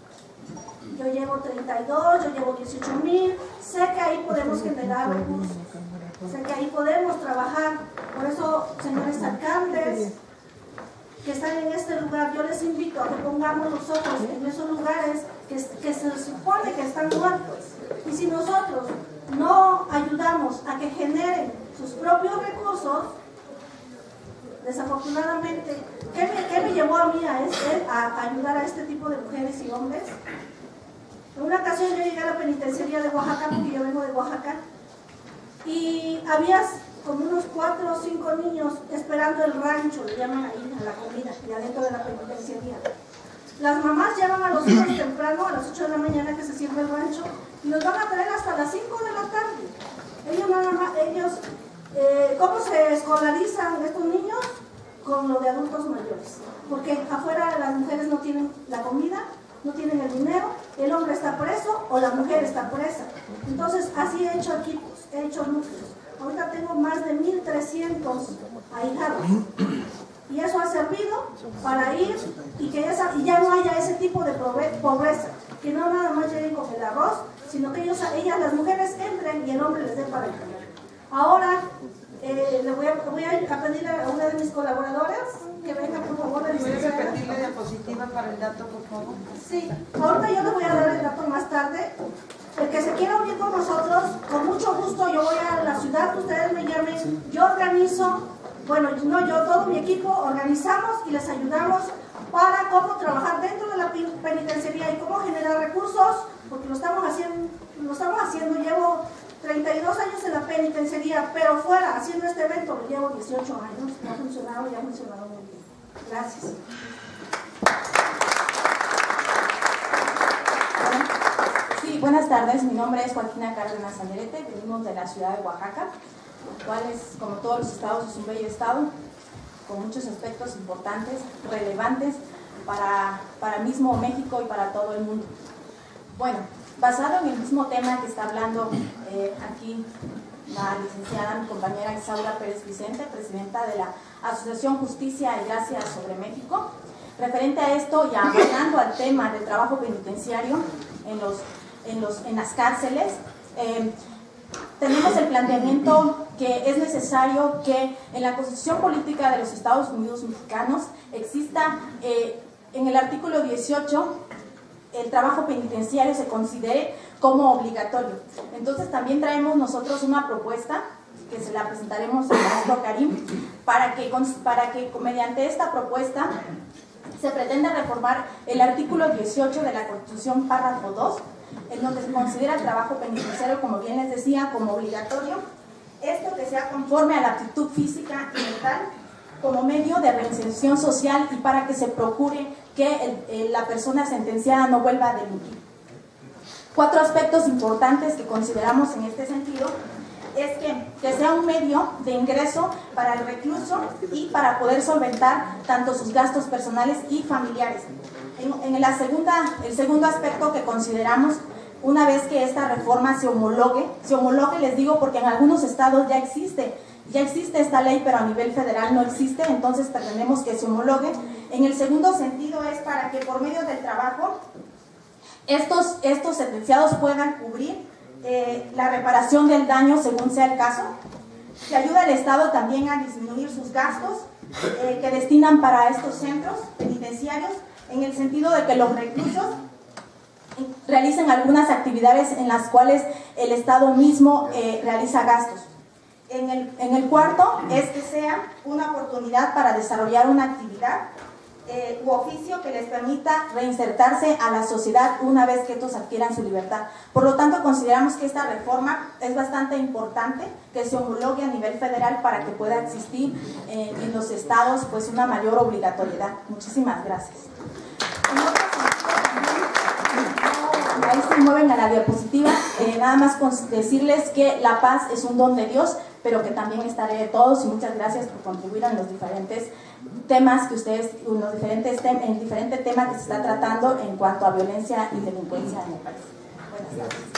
Yo llevo treinta y dos, yo llevo dieciocho mil, sé que ahí podemos generar recursos, sé que ahí podemos trabajar. Por eso, señores alcaldes que están en este lugar, yo les invito a que pongamos los ojos en esos lugares que, que se supone que están muertos. Y si nosotros no ayudamos a que generen sus propios recursos, desafortunadamente, ¿qué me, qué me llevó a mí a, este, a ayudar a este tipo de mujeres y hombres? En una ocasión yo llegué a la penitenciaría de Oaxaca, porque yo vengo de Oaxaca, y había como unos cuatro o cinco niños esperando el rancho, le llaman ahí a la comida, y adentro de la penitenciaría. Las mamás llevan a los hijos temprano, a las ocho de la mañana que se sirve el rancho, y los van a traer hasta las cinco de la tarde. Ellos nada más, ellos, eh, ¿cómo se escolarizan estos niños? Con lo de adultos mayores. Porque afuera las mujeres no tienen la comida, no tienen el dinero, el hombre está preso o la mujer está presa. Entonces así he hecho equipos, he hecho núcleos. Ahorita tengo más de mil trescientos ahijados. Y eso ha servido para ir y que esa, y ya no haya ese tipo de pobreza, que no nada más lleguen con el arroz, sino que ellos, ellas, las mujeres, entren y el hombre les dé para comer. Ahora eh, le voy a, voy a pedirle a una de mis colaboradoras que venga, por favor. ¿Puedes repetirle diapositiva para el dato, por favor? Sí, ahorita yo les voy a dar el dato más tarde. El que se quiera unir con nosotros, con mucho gusto, yo voy a la ciudad que ustedes me llamen, yo organizo. Bueno, no yo, todo mi equipo organizamos y les ayudamos para cómo trabajar dentro de la penitenciaría y cómo generar recursos, porque lo estamos haciendo, lo estamos haciendo, llevo treinta y dos años en la penitenciaría, pero fuera, haciendo este evento, lo llevo dieciocho años, no ha funcionado y ha funcionado muy bien. Gracias. Sí, buenas tardes, mi nombre es Joaquina Cárdenas Alderete, venimos de la ciudad de Oaxaca, el cual es, como todos los estados, es un bello estado, con muchos aspectos importantes, relevantes para, para mismo México y para todo el mundo. Bueno, basado en el mismo tema que está hablando eh, aquí la licenciada, mi compañera Isaura Pérez Vicente, presidenta de la Asociación Justicia y Gracia sobre México, referente a esto y abordando al tema del trabajo penitenciario en, los, en, los, en las cárceles, eh, tenemos el planteamiento que es necesario que en la Constitución Política de los Estados Unidos Mexicanos exista eh, en el artículo dieciocho el trabajo penitenciario se considere como obligatorio. Entonces también traemos nosotros una propuesta que se la presentaremos al maestro Karim para que, para que mediante esta propuesta se pretenda reformar el artículo dieciocho de la Constitución, párrafo dos, en donde se considera el trabajo penitenciario, como bien les decía, como obligatorio. Esto que sea conforme a la aptitud física y mental como medio de reinserción social y para que se procure que el, el, la persona sentenciada no vuelva a delinquir. Cuatro aspectos importantes que consideramos en este sentido es que, que sea un medio de ingreso para el recluso y para poder solventar tanto sus gastos personales y familiares. En, en la segunda, el segundo aspecto que consideramos, una vez que esta reforma se homologue, se homologue les digo porque en algunos estados ya existe, ya existe esta ley, pero a nivel federal no existe, entonces pretendemos que se homologue. En el segundo sentido es para que por medio del trabajo estos, estos sentenciados puedan cubrir eh, la reparación del daño según sea el caso. Se ayuda al Estado también a disminuir sus gastos eh, que destinan para estos centros penitenciarios, en el sentido de que los reclusos realicen algunas actividades en las cuales el Estado mismo eh, realiza gastos. En el, en el cuarto es que sea una oportunidad para desarrollar una actividad eh, u oficio que les permita reinsertarse a la sociedad una vez que estos adquieran su libertad. Por lo tanto, consideramos que esta reforma es bastante importante, que se homologue a nivel federal para que pueda existir eh, en los estados pues una mayor obligatoriedad. Muchísimas gracias. En otro sentido, ahí se mueven a la diapositiva, eh, nada más con decirles que la paz es un don de Dios, pero que también estaré de todos, y muchas gracias por contribuir en los diferentes temas que ustedes, en los diferentes tem en diferente tema que se está tratando en cuanto a violencia y delincuencia en el país. Buenas tardes.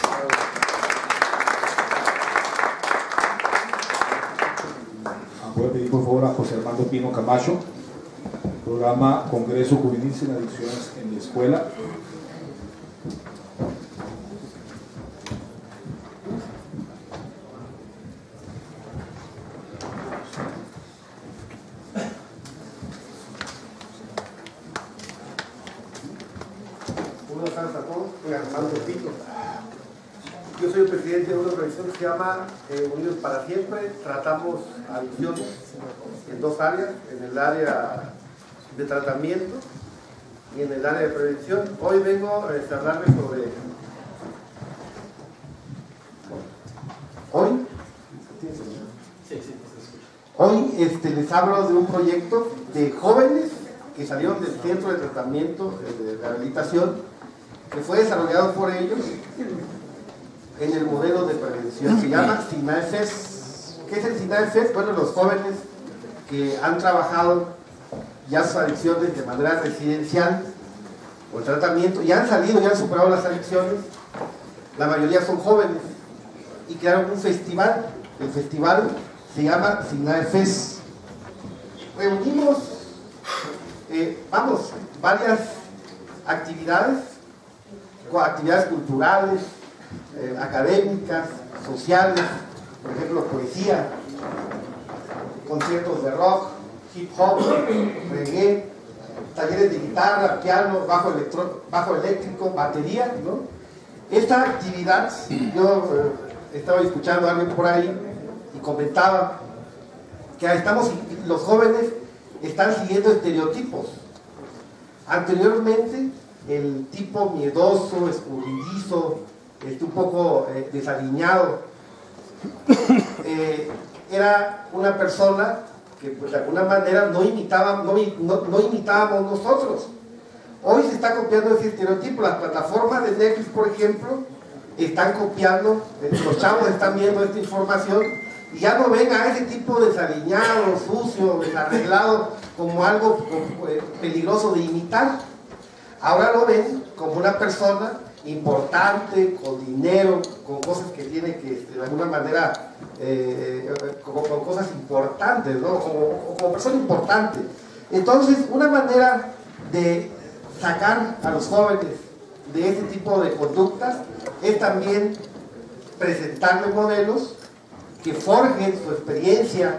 Voy a pedir por favor a José Armando Pino Camacho, programa Congreso Juvenil sin Adicciones en la Escuela. Buenas tardes a todos, soy Armando Pino. Yo soy el presidente de una organización que se llama eh, Unidos para Siempre. Tratamos adicciones en dos áreas, en el área de tratamiento y en el área de prevención. Hoy vengo a hablarles sobre... Hoy, hoy este, les hablo de un proyecto de jóvenes que salieron del centro de tratamiento de rehabilitación, que fue desarrollado por ellos en el modelo de prevención. Se llama SINAEFES. ¿Qué es el SINAEFES? Bueno, los jóvenes que han trabajado ya sus adicciones de manera residencial o el tratamiento, ya han salido, ya han superado las adicciones, la mayoría son jóvenes, y crearon un festival. El festival se llama SINAEFES. Reunimos, eh, vamos, varias actividades, actividades culturales, eh, académicas, sociales, por ejemplo, poesía, conciertos de rock, hip hop, reggae, talleres de guitarra, piano, bajo, electro, bajo eléctrico, batería, ¿no? Esta actividad, yo eh, estaba escuchando a alguien por ahí y comentaba que estamos, los jóvenes están siguiendo estereotipos. Anteriormente, el tipo miedoso, escurridizo, este, un poco eh, desaliñado, eh, era una persona que pues, de alguna manera no, imitaba, no, no, no imitábamos nosotros. Hoy se está copiando ese estereotipo. Las plataformas de Netflix, por ejemplo, están copiando, eh, los chavos están viendo esta información y ya no ven a ese tipo desaliñado, sucio, desarreglado como algo como, eh, peligroso de imitar. Ahora lo ven como una persona importante, con dinero, con cosas que tiene que, de alguna manera, eh, como, con cosas importantes, ¿no? Como, como persona importante. Entonces, una manera de sacar a los jóvenes de este tipo de conductas es también presentarles modelos que forjen su experiencia,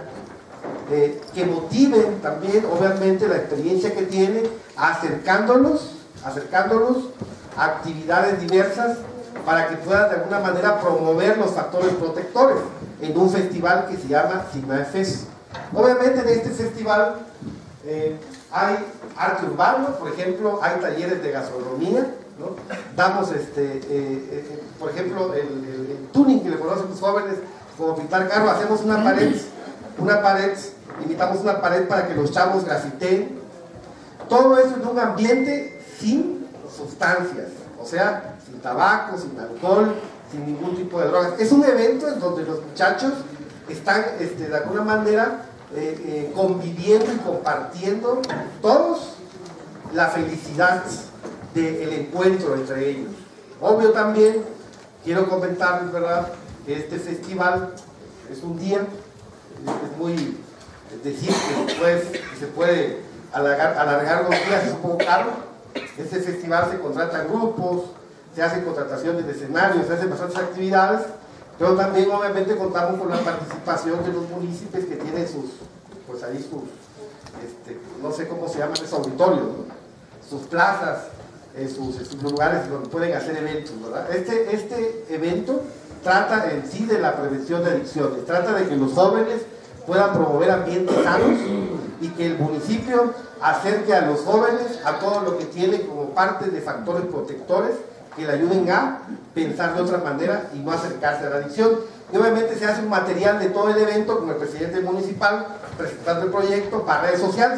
eh, que motiven también, obviamente, la experiencia que tienen, acercándolos, acercándolos a actividades diversas para que puedan de alguna manera promover los factores protectores en un festival que se llama SIGNAEFES. Obviamente en este festival eh, hay arte urbano, por ejemplo, hay talleres de gastronomía, ¿no? Damos, este, eh, eh, por ejemplo, el, el, el tuning que le conocen los jóvenes, como pintar carro, hacemos una pared, una pared, invitamos una pared para que los chavos grafiteen. Todo eso en un ambiente sin sustancias, o sea, sin tabaco, sin alcohol, sin ningún tipo de drogas. Es un evento en donde los muchachos están, este, de alguna manera, eh, eh, conviviendo y compartiendo todos la felicidad del encuentro entre ellos. Obvio también, quiero comentarles, ¿verdad?, que este festival es un día, es muy, es decir, que se puede, que se puede alargar, alargar los días, es un poco caro. Este festival se contratan grupos, se hacen contrataciones de escenarios, se hacen bastantes actividades, pero también obviamente contamos con la participación de los municipios que tienen sus, pues ahí sus, este, no sé cómo se llaman esos auditorios, ¿no? Sus plazas, eh, sus, sus lugares donde pueden hacer eventos, ¿verdad? Este, este evento trata en sí de la prevención de adicciones, trata de que los jóvenes puedan promover ambientes sanos y que el municipio acerque a los jóvenes a todo lo que tiene como parte de factores protectores que le ayuden a pensar de otra manera y no acercarse a la adicción. Y obviamente se hace un material de todo el evento con el presidente municipal presentando el proyecto para redes sociales.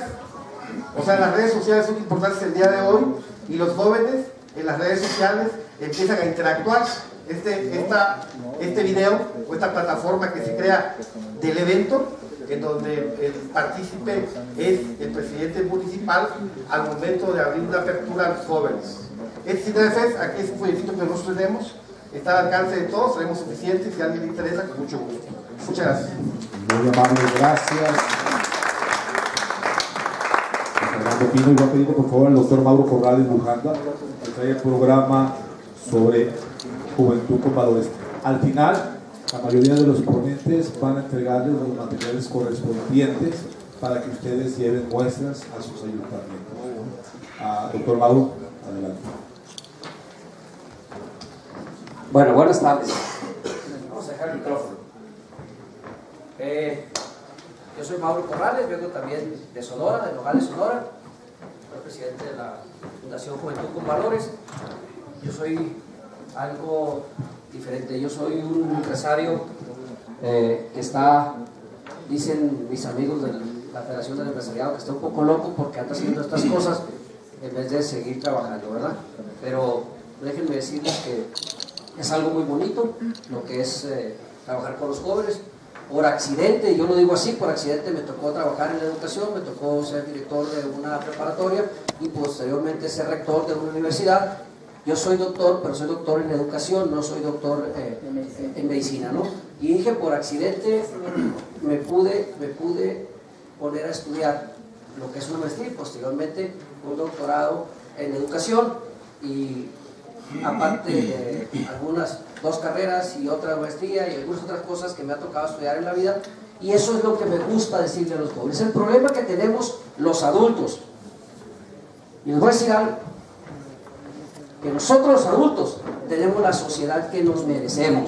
O sea, las redes sociales son importantes el día de hoy y los jóvenes en las redes sociales empiezan a interactuar. Este, esta, este video o esta plataforma que se crea del evento, en donde el partícipe es el presidente municipal al momento de abrir una apertura a los jóvenes. Este SIGNAEFES, aquí es un folletito que nosotros tenemos, está al alcance de todos, tenemos suficiente, si a alguien le interesa, con mucho gusto. Muchas gracias. Muy amable, gracias. Fernando Pino, y voy a pedir por favor al doctor Mauro Corrales Bujanda que traiga el programa sobre Juventud con Valores. Al final, la mayoría de los ponentes van a entregarles los materiales correspondientes para que ustedes lleven muestras a sus ayuntamientos. Ah, doctor Mauro, adelante. Bueno, buenas tardes. Vamos a dejar el micrófono. Eh, yo soy Mauro Corrales, vengo también de Sonora, de Nogales, Sonora. Soy presidente de la Fundación Juventud con Valores. Yo soy algo diferente. Yo soy un empresario eh, que está, dicen mis amigos de la Federación del Empresariado, que está un poco loco porque anda haciendo estas cosas en vez de seguir trabajando, ¿verdad? Pero déjenme decirles que es algo muy bonito lo que es eh, trabajar con los jóvenes. Por accidente, yo lo digo así, por accidente me tocó trabajar en la educación, me tocó ser director de una preparatoria y posteriormente ser rector de una universidad. Yo soy doctor, pero soy doctor en educación, no soy doctor eh, en medicina, ¿no? Y dije, por accidente me pude, me pude poner a estudiar lo que es una maestría y posteriormente un doctorado en educación, y aparte de algunas dos carreras y otra maestría y algunas otras cosas que me ha tocado estudiar en la vida, y eso es lo que me gusta decirle a los jóvenes. El problema que tenemos los adultos, y les voy a decir algo, que nosotros los adultos tenemos la sociedad que nos merecemos.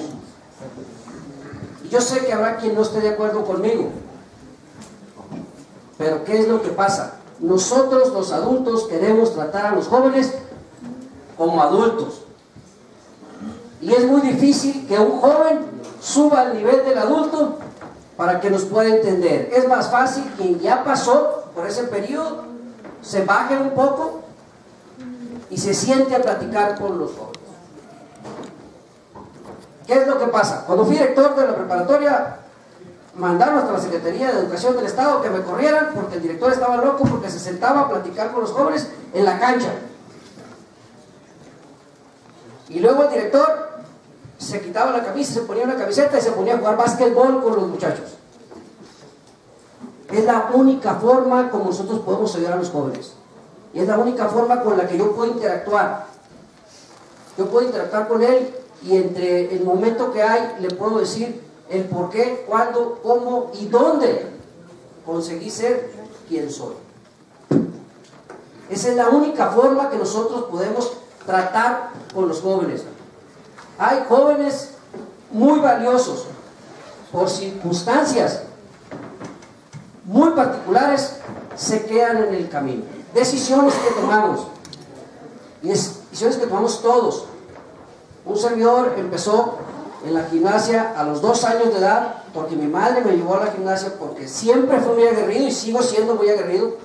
Y yo sé que habrá quien no esté de acuerdo conmigo, pero ¿qué es lo que pasa? nosotros los adultos queremos tratar a los jóvenes como adultos. Y es muy difícil que un joven suba al nivel del adulto para que nos pueda entender. Es más fácil quien ya pasó por ese periodo, se baje un poco y se siente a platicar con los jóvenes. ¿Qué es lo que pasa? Cuando fui director de la preparatoria, mandaron hasta la Secretaría de Educación del Estado que me corrieran porque el director estaba loco porque se sentaba a platicar con los jóvenes en la cancha. Y luego el director se quitaba la camisa, se ponía una camiseta y se ponía a jugar básquetbol con los muchachos. Es la única forma como nosotros podemos ayudar a los jóvenes. Y es la única forma con la que yo puedo interactuar. Yo puedo interactuar con él y entre el momento que hay le puedo decir el por qué, cuándo, cómo y dónde conseguí ser quien soy. Esa es la única forma que nosotros podemos tratar con los jóvenes. Hay jóvenes muy valiosos, por circunstancias muy particulares, se quedan en el camino. Decisiones que tomamos, y es, decisiones que tomamos todos. Un servidor empezó en la gimnasia a los dos años de edad, porque mi madre me llevó a la gimnasia, porque siempre fui muy aguerrido y sigo siendo muy aguerrido.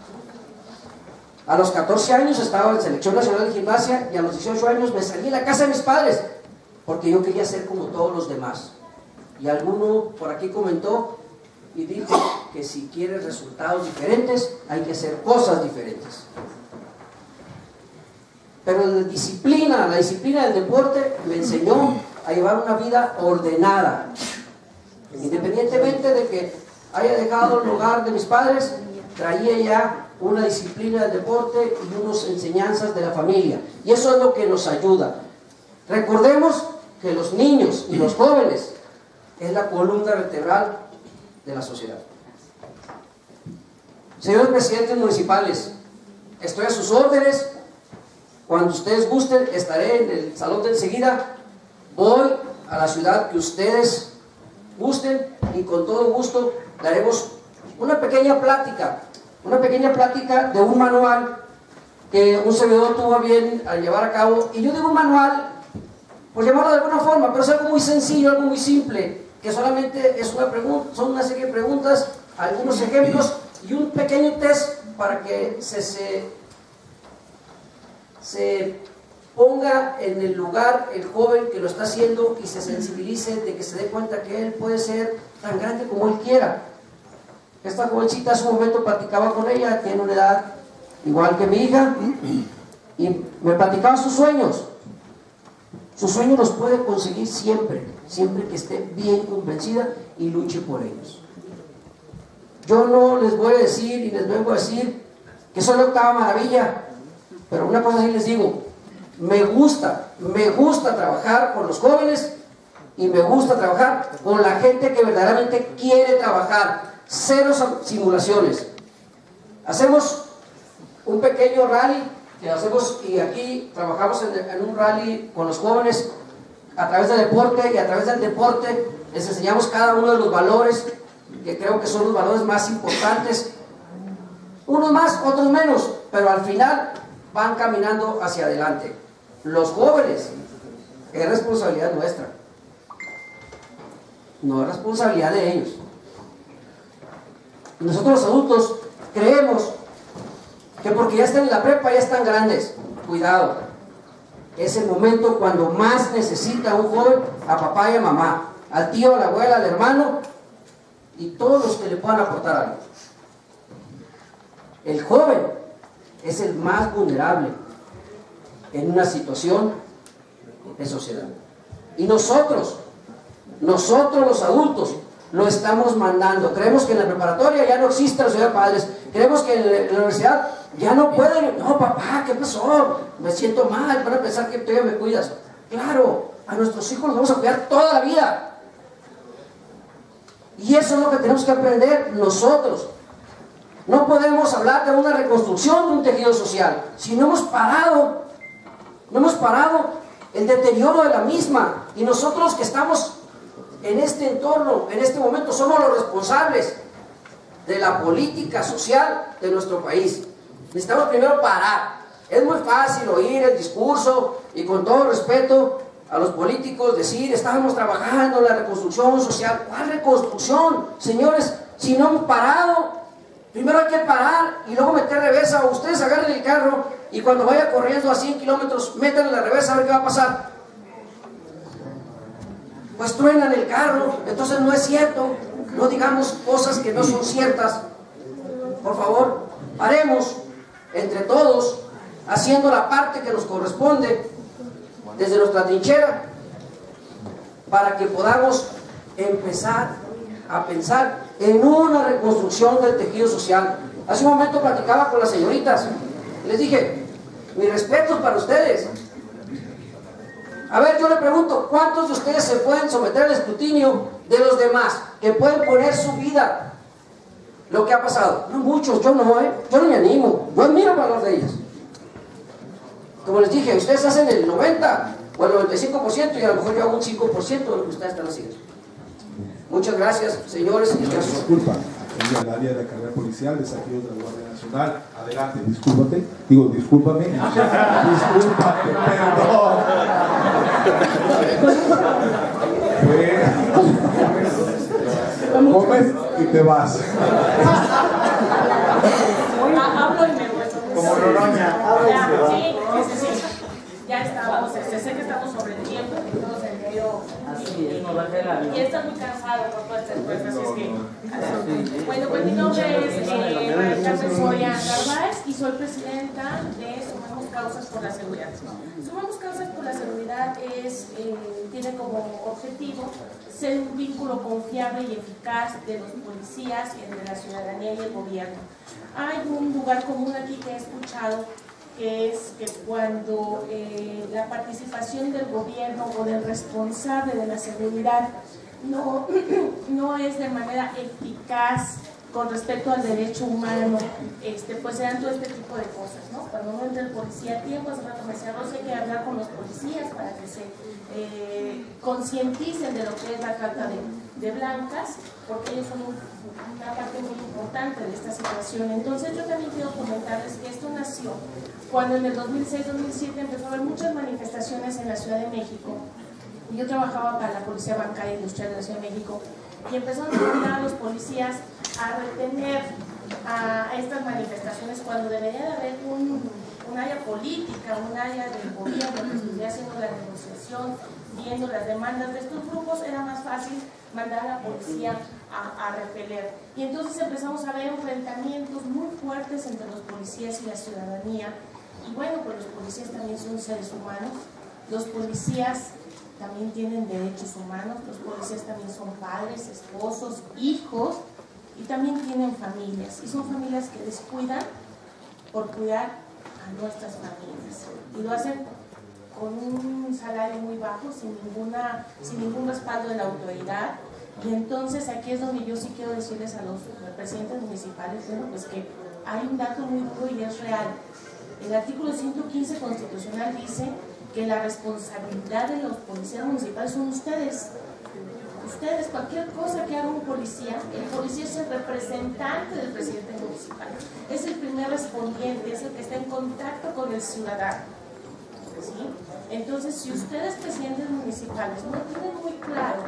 A los catorce años estaba en Selección Nacional de Gimnasia y a los dieciocho años me salí de la casa de mis padres, porque yo quería ser como todos los demás. Y alguno por aquí comentó y dijo que si quieres resultados diferentes, hay que hacer cosas diferentes. Pero la disciplina, la disciplina del deporte me enseñó a llevar una vida ordenada. Independientemente de que haya dejado el hogar de mis padres, traía ya una disciplina del deporte y unas enseñanzas de la familia. Y eso es lo que nos ayuda. Recordemos que los niños y los jóvenes es la columna vertebral de la sociedad. Señores presidentes municipales, estoy a sus órdenes. Cuando ustedes gusten, estaré en el salón de enseguida. Voy a la ciudad que ustedes gusten y con todo gusto daremos una pequeña plática, una pequeña plática de un manual que un servidor tuvo bien a llevar a cabo. Y yo digo un manual, por llamarlo de alguna forma, pero es algo muy sencillo, algo muy simple, que solamente es una pregunta, son una serie de preguntas, algunos ejemplos y un pequeño test para que se, se, se ponga en el lugar el joven que lo está haciendo y se sensibilice de que se dé cuenta que él puede ser tan grande como él quiera. Esta jovencita hace un momento platicaba con ella, tiene una edad igual que mi hija, y me platicaba sus sueños. Sus sueños los puede conseguir siempre, siempre que esté bien convencida y luche por ellos. Yo no les voy a decir y les vengo a decir que soy la octava maravilla, pero una cosa sí les digo, me gusta, me gusta trabajar con los jóvenes y me gusta trabajar con la gente que verdaderamente quiere trabajar. Cero simulaciones. Hacemos un pequeño rally que hacemos y aquí trabajamos en, en un rally con los jóvenes a través del deporte, y a través del deporte les enseñamos cada uno de los valores que creo que son los valores más importantes, unos más, otros menos, pero al final van caminando hacia adelante. Los jóvenes, es responsabilidad nuestra, no es responsabilidad de ellos. Nosotros los adultos creemos que porque ya están en la prepa ya están grandes. Cuidado, es el momento cuando más necesita un joven a papá y a mamá, al tío, a la abuela, al hermano y todos los que le puedan aportar algo. El joven es el más vulnerable en una situación de sociedad. Y nosotros, nosotros los adultos, lo estamos mandando. Creemos que en la preparatoria ya no existe la sociedad de padres. Creemos que en la universidad ya no pueden. No, papá, ¿qué pasó? Me siento mal, van a pensar que todavía me cuidas. Claro, a nuestros hijos los vamos a cuidar toda la vida. Y eso es lo que tenemos que aprender nosotros. No podemos hablar de una reconstrucción de un tejido social si no hemos parado, no hemos parado el deterioro de la misma. Y nosotros que estamos en este entorno, en este momento, somos los responsables. de la política social de nuestro país. Necesitamos primero parar. Es muy fácil oír el discurso y con todo respeto a los políticos decir, estábamos trabajando en la reconstrucción social. ¿Cuál reconstrucción? Señores, si no hemos parado, primero hay que parar y luego meter reversa. O ustedes agarren el carro y cuando vaya corriendo a cien kilómetros, metan en la reversa a ver qué va a pasar. Pues truenan el carro. Entonces no es cierto. No digamos cosas que no son ciertas. Por favor, paremos entre todos, haciendo la parte que nos corresponde desde nuestra trinchera, para que podamos empezar a pensar en una reconstrucción del tejido social. Hace un momento platicaba con las señoritas, les dije, mi respeto para ustedes. A ver, yo le pregunto, ¿cuántos de ustedes se pueden someter al escrutinio de los demás, que pueden poner su vida? Lo que ha pasado, no muchos, yo no, ¿eh? Yo no me animo, yo admiro el valor de ellas. Como les dije, ustedes hacen el noventa o el noventa y cinco por ciento y a lo mejor yo hago un cinco por ciento de lo que ustedes están haciendo. Muchas gracias, señores. Y gracias. Disculpa, en el área de la carrera policial, desafíos de la Guardia Nacional. Adelante, discúlpate. Digo, discúlpame. Discúlpate, perdón. Pues, comes y te vas. Hablo y me voy. Como Noroña. Sí, sí, sí. Ya estamos, este, sé que estamos sobre el tiempo, que todos en medio. Y, y, y están muy cansados por todas estas cosas, así es que. Bueno, pues mi nombre es eh, María Carmen Soria Narváez y soy presidenta de Sumamos Causas por la Seguridad. Sumamos Causas por la Seguridad es, eh, tiene como objetivo ser un vínculo confiable y eficaz de los policías entre la ciudadanía y el gobierno. Hay un lugar común aquí que he escuchado, que es que cuando eh, la participación del gobierno o del responsable de la seguridad no, no es de manera eficaz con respecto al derecho humano, este, pues se dan todo este tipo de cosas, ¿no? Cuando no entra el policía a tiempo, hace rato me decía, hay que hablar con los policías para que se eh, concienticen de lo que es la trata de, de blancas, porque ellos son un, una parte muy importante de esta situación. Entonces yo también quiero comentarles que esto nació cuando en el dos mil seis dos mil siete empezó a haber muchas manifestaciones en la Ciudad de México. Yo trabajaba para la Policía Bancaria e Industrial de la Ciudad de México y empezaron a obligar a los policías a retener a estas manifestaciones cuando debería de haber un, un área política, un área del gobierno que estuviera haciendo la negociación, viendo las demandas de estos grupos. Era más fácil mandar a la policía a, a repeler. Y entonces empezamos a ver enfrentamientos muy fuertes entre los policías y la ciudadanía. Y bueno, pues los policías también son seres humanos, los policías también tienen derechos humanos, los policías también son padres, esposos, hijos, y también tienen familias, y son familias que descuidan por cuidar a nuestras familias, y lo hacen con un salario muy bajo, sin, ninguna, sin ningún respaldo de la autoridad. Y entonces aquí es donde yo sí quiero decirles a los presidentes municipales, bueno, pues que hay un dato muy duro y es real. El artículo ciento quince constitucional dice que la responsabilidad de los policías municipales son ustedes. Ustedes, cualquier cosa que haga un policía, el policía es el representante del presidente municipal, es el primer respondiente, es el que está en contacto con el ciudadano, ¿sí? Entonces, si ustedes, presidentes municipales, no tienen muy claro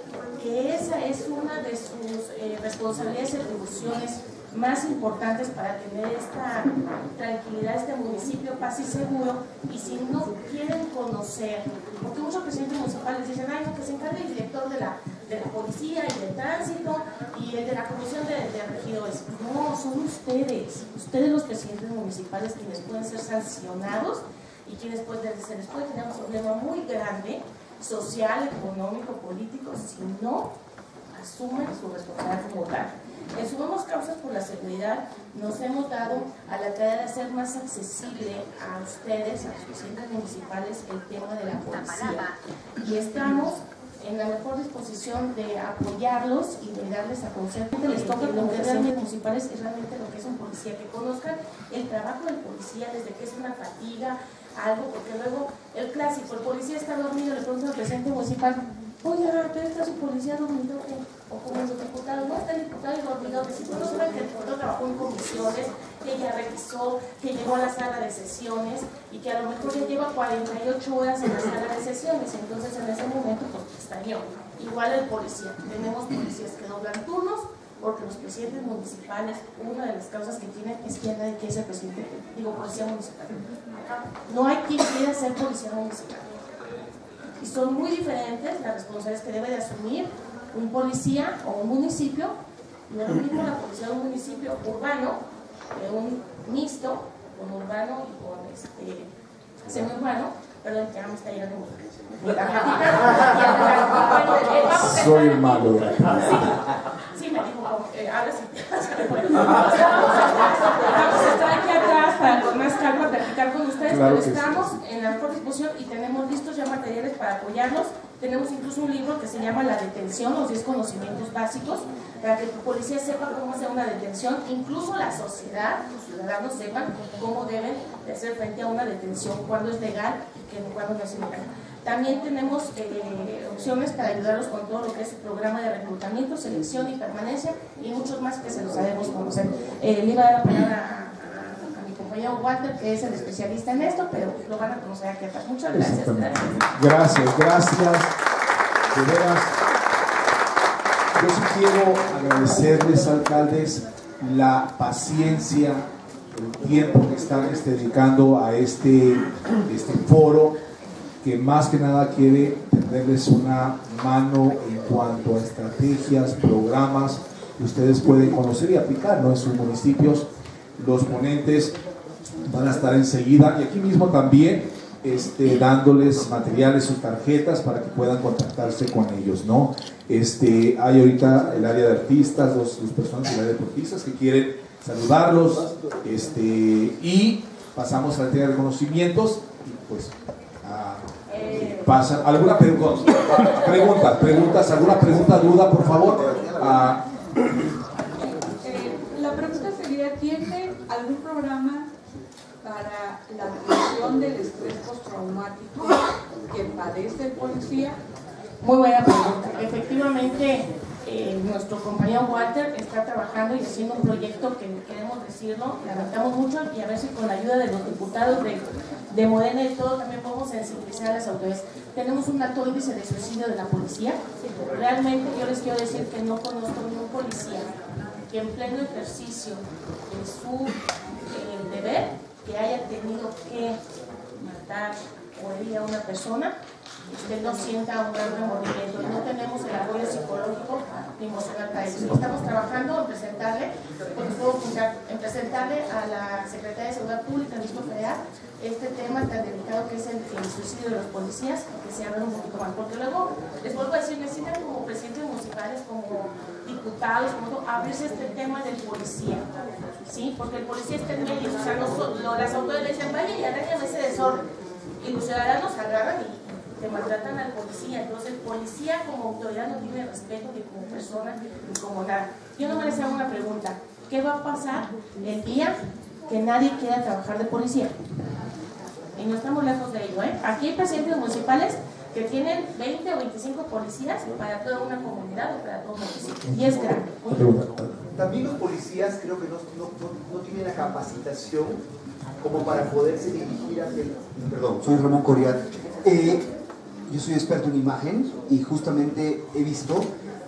que esa es una de sus eh, responsabilidades y atribuciones más importantes para tener esta tranquilidad, este municipio paz y seguro, y si no quieren conocer, porque muchos presidentes municipales dicen, ay, no, que se encargue el director de la, de la policía y del tránsito y el de la comisión de, de regidores. No, son ustedes, ustedes los presidentes municipales quienes pueden ser sancionados y quienes pueden, se les puede tener un problema muy grande, social, económico, político, si no asumen su responsabilidad como tal. En Sumamos Causas por la Seguridad nos hemos dado a la tarea de hacer más accesible a ustedes, a los presidentes municipales, el tema de la policía. Y estamos en la mejor disposición de apoyarlos y de darles a conocer. Les toca como presidentes municipales es realmente lo que es un policía, que conozcan el trabajo del policía desde que es una fatiga, algo, porque luego el clásico, el policía está dormido, le pregunta al presidente municipal, oiga, pero está su policía dormido, o como los diputados, no está el diputado y dormido, que si no saben que el diputado trabajó en comisiones, que ya revisó, que llegó a la sala de sesiones y que a lo mejor ya lleva cuarenta y ocho horas en la sala de sesiones, entonces en ese momento pues estaría igual el policía. Tenemos policías que doblan turnos, porque los presidentes municipales, una de las causas que tienen es que nadie quiere ser presidente, digo, policía municipal. No hay quien quiera ser policía municipal. Y son muy diferentes las responsabilidades que debe de asumir un policía o un municipio, no es lo mismo la policía de un municipio urbano, de un mixto, con urbano y con este, semi-urbano, perdón, que ya me está llegando mucho. Soy el malo. Sí, me dijo, eh, ahora sí. Vamos a estar aquí atrás para con más calma platicar con ustedes, claro pero estamos sí. en la mejor disposición y tenemos listos ya materiales para apoyarlos. Tenemos incluso un libro que se llama La Detención, los diez conocimientos básicos, para que tu policía sepa cómo hacer una detención, incluso la sociedad, los ciudadanos sepan cómo deben de hacer frente a una detención, cuándo es legal y que, cuándo no es ilegal. También tenemos eh, opciones para ayudarlos con todo lo que es el programa de reclutamiento, selección y permanencia y muchos más que se los haremos conocer. Eh, le iba a dar la palabra a, a, a mi compañero Walter, que es el especialista en esto, pero lo van a conocer aquí atrás. Muchas gracias. Gracias, gracias. gracias. De veras, yo sí quiero agradecerles, alcaldes, la paciencia, el tiempo que están este, dedicando a este, este foro, que más que nada quiere tenderles una mano en cuanto a estrategias, programas que ustedes pueden conocer y aplicar, ¿no?, en sus municipios. Los ponentes van a estar enseguida y aquí mismo también este, dándoles materiales, sus tarjetas para que puedan contactarse con ellos, ¿no? Este, hay ahorita el área de artistas, los, los personas del área de deportistas que quieren saludarlos, este, y pasamos a la entrega de reconocimientos y pues a Pasa, ¿alguna pregunta? Preguntas, preguntas, ¿alguna pregunta, duda, por favor? Ah. Eh, la pregunta sería, ¿tiene algún programa para la prevención del estrés postraumático que padece el policía? Muy buena pregunta. Efectivamente, eh, nuestro compañero Walter está trabajando y haciendo un proyecto que queremos decirlo, lamentamos mucho y a ver si con la ayuda de los diputados de, de Morena y todo también podemos sensibilizar a las autoridades. Tenemos un alto índice de suicidio de la policía. Realmente yo les quiero decir que no conozco ningún policía que en pleno ejercicio de su eh, deber que haya tenido que matar o herir a una persona, usted no sienta un gran remordimiento. No tenemos el apoyo psicológico ni emocional para eso. Estamos trabajando en presentarle, porque puedo juntar, en presentarle a la Secretaría de Seguridad Pública del Distrito Federal este tema tan delicado que es el, el suicidio de los policías, que se habla un poquito más, porque luego, les vuelvo a decir, necesitan como presidentes municipales, como diputados, como todo, abrirse este tema del policía, ¿sí? Porque el policía está en medio, o sea, no, no, las autoridades dicen, vaya y arreglen ese desorden, y los ciudadanos agarran y te maltratan al policía. Entonces el policía como autoridad no tiene respeto ni como persona ni como nada. Yo no me les hago una pregunta, ¿qué va a pasar el día que nadie quiera trabajar de policía? Y no estamos lejos de ello, ¿eh? Aquí hay presidentes municipales que tienen veinte o veinticinco policías para toda una comunidad o para todo un municipio, y es grande. También los policías creo que no, no, no, no tienen la capacitación como para poderse dirigir hacia el... Perdón, soy Ramón Coriat. Eh, yo soy experto en imagen y justamente he visto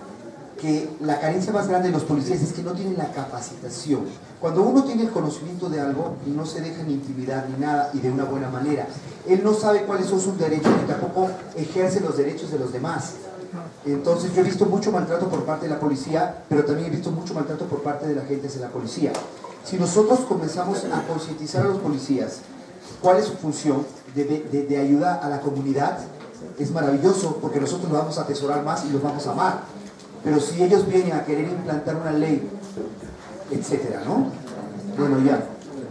que la carencia más grande de los policías es que no tienen la capacitación. Cuando uno tiene el conocimiento de algo, no se deja ni intimidar ni nada y de una buena manera. Él no sabe cuáles son sus derechos y tampoco ejerce los derechos de los demás. Entonces yo he visto mucho maltrato por parte de la policía, pero también he visto mucho maltrato por parte de la gente de la policía. Si nosotros comenzamos a concientizar a los policías cuál es su función de, de, de ayuda a la comunidad, es maravilloso porque nosotros los vamos a atesorar más y los vamos a amar. Pero si ellos vienen a querer implantar una ley, etcétera, ¿no? Bueno, ya.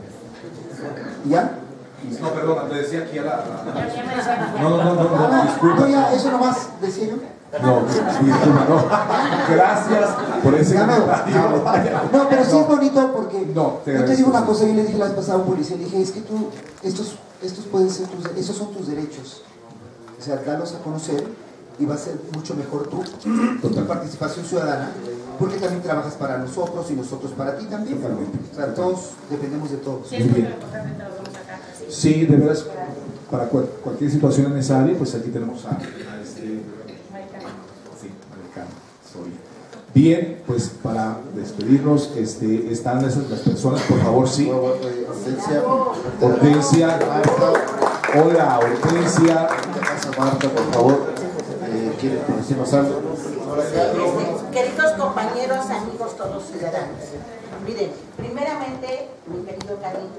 ¿Ya? No, perdón, te decía aquí a la... la... No, no, no, no, no, disculpa. No, ya, eso nomás decía yo. No, disculpa, no. Gracias por ese comentario. No, no, pero sí es bonito porque no, te, yo te digo una cosa, yo le dije la vez pasada a un policía, le dije, es que tú, estos, estos pueden ser tus, esos son tus derechos. O sea, dalos a conocer y va a ser mucho mejor tú con tu participación ciudadana, porque también trabajas para nosotros y nosotros para ti también. O sea, todos dependemos de todos. Sí, es muy importante trabajamos acá. Sí, de veras, para cual, cualquier situación necesaria, pues aquí tenemos a, a este... Sí, Maricano, soy. Bien, pues para despedirnos, este, están esas las personas, por favor, sí. Hortensia. Hortensia. Hola, Hortensia. Marta, por favor, eh, ¿quiere decirnos algo? Queridos compañeros, amigos, todos ciudadanos. Miren, primeramente, mi querido Karim,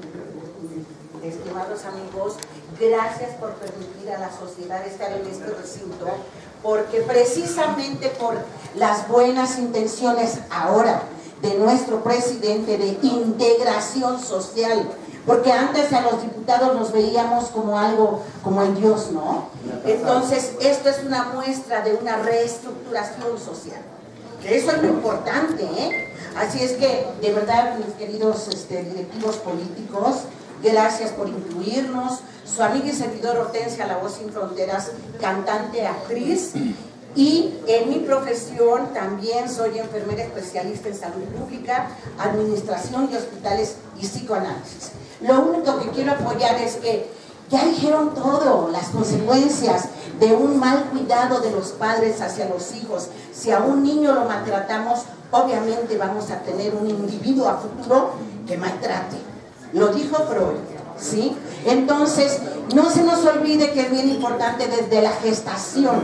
estimados amigos, gracias por permitir a la sociedad estar en este recinto, porque precisamente por las buenas intenciones ahora de nuestro presidente de integración social, porque antes a los diputados nos veíamos como algo, como el Dios, ¿no? Entonces, esto es una muestra de una reestructuración social, que eso es lo importante, ¿eh? Así es que, de verdad, mis queridos este, directivos políticos, gracias por incluirnos. Su amiga y servidor Hortensia, La Voz Sin Fronteras, cantante, actriz, y en mi profesión también soy enfermera especialista en salud pública, administración de hospitales y psicoanálisis. Lo único que quiero apoyar es que ya dijeron todo, las consecuencias de un mal cuidado de los padres hacia los hijos. Si a un niño lo maltratamos, obviamente vamos a tener un individuo a futuro que maltrate. Lo dijo Freud, ¿sí? Entonces, no se nos olvide que es bien importante desde la gestación,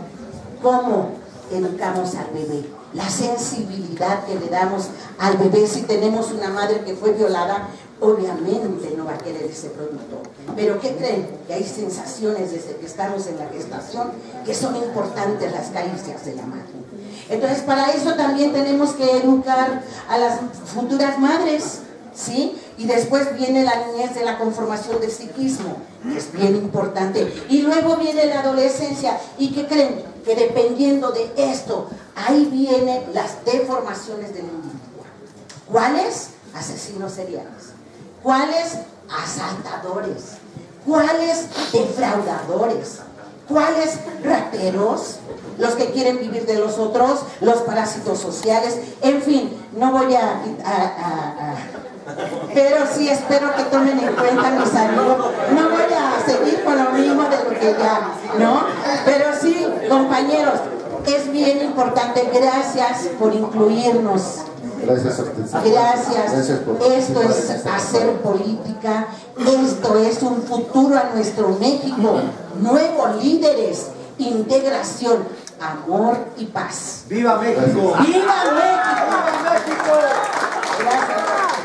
cómo educamos al bebé, la sensibilidad que le damos al bebé. Si tenemos una madre que fue violada, obviamente no va a querer ese producto. Pero ¿qué creen? Que hay sensaciones desde que estamos en la gestación que son importantes, las caricias de la madre. Entonces, para eso también tenemos que educar a las futuras madres, ¿sí? Y después viene la niñez de la conformación del psiquismo, que es bien importante. Y luego viene la adolescencia. ¿Y qué creen? Que dependiendo de esto, ahí vienen las deformaciones del individuo. ¿Cuáles? Asesinos seriales. ¿Cuáles? Asaltadores. ¿Cuáles? Defraudadores. ¿Cuáles? Rateros. Los que quieren vivir de los otros, los parásitos sociales. En fin, no voy a... a, a, a pero sí espero que tomen en cuenta, mis amigos. No voy a seguir con lo mismo de lo que ya, ¿no? Pero sí, compañeros, es bien importante. Gracias por incluirnos. Gracias, Hortensia. Gracias. Gracias por Esto es hacer política. Esto es un futuro a nuestro México. Nuevos líderes, integración, amor y paz. ¡Viva México! ¡Viva México! ¡Viva México! Gracias.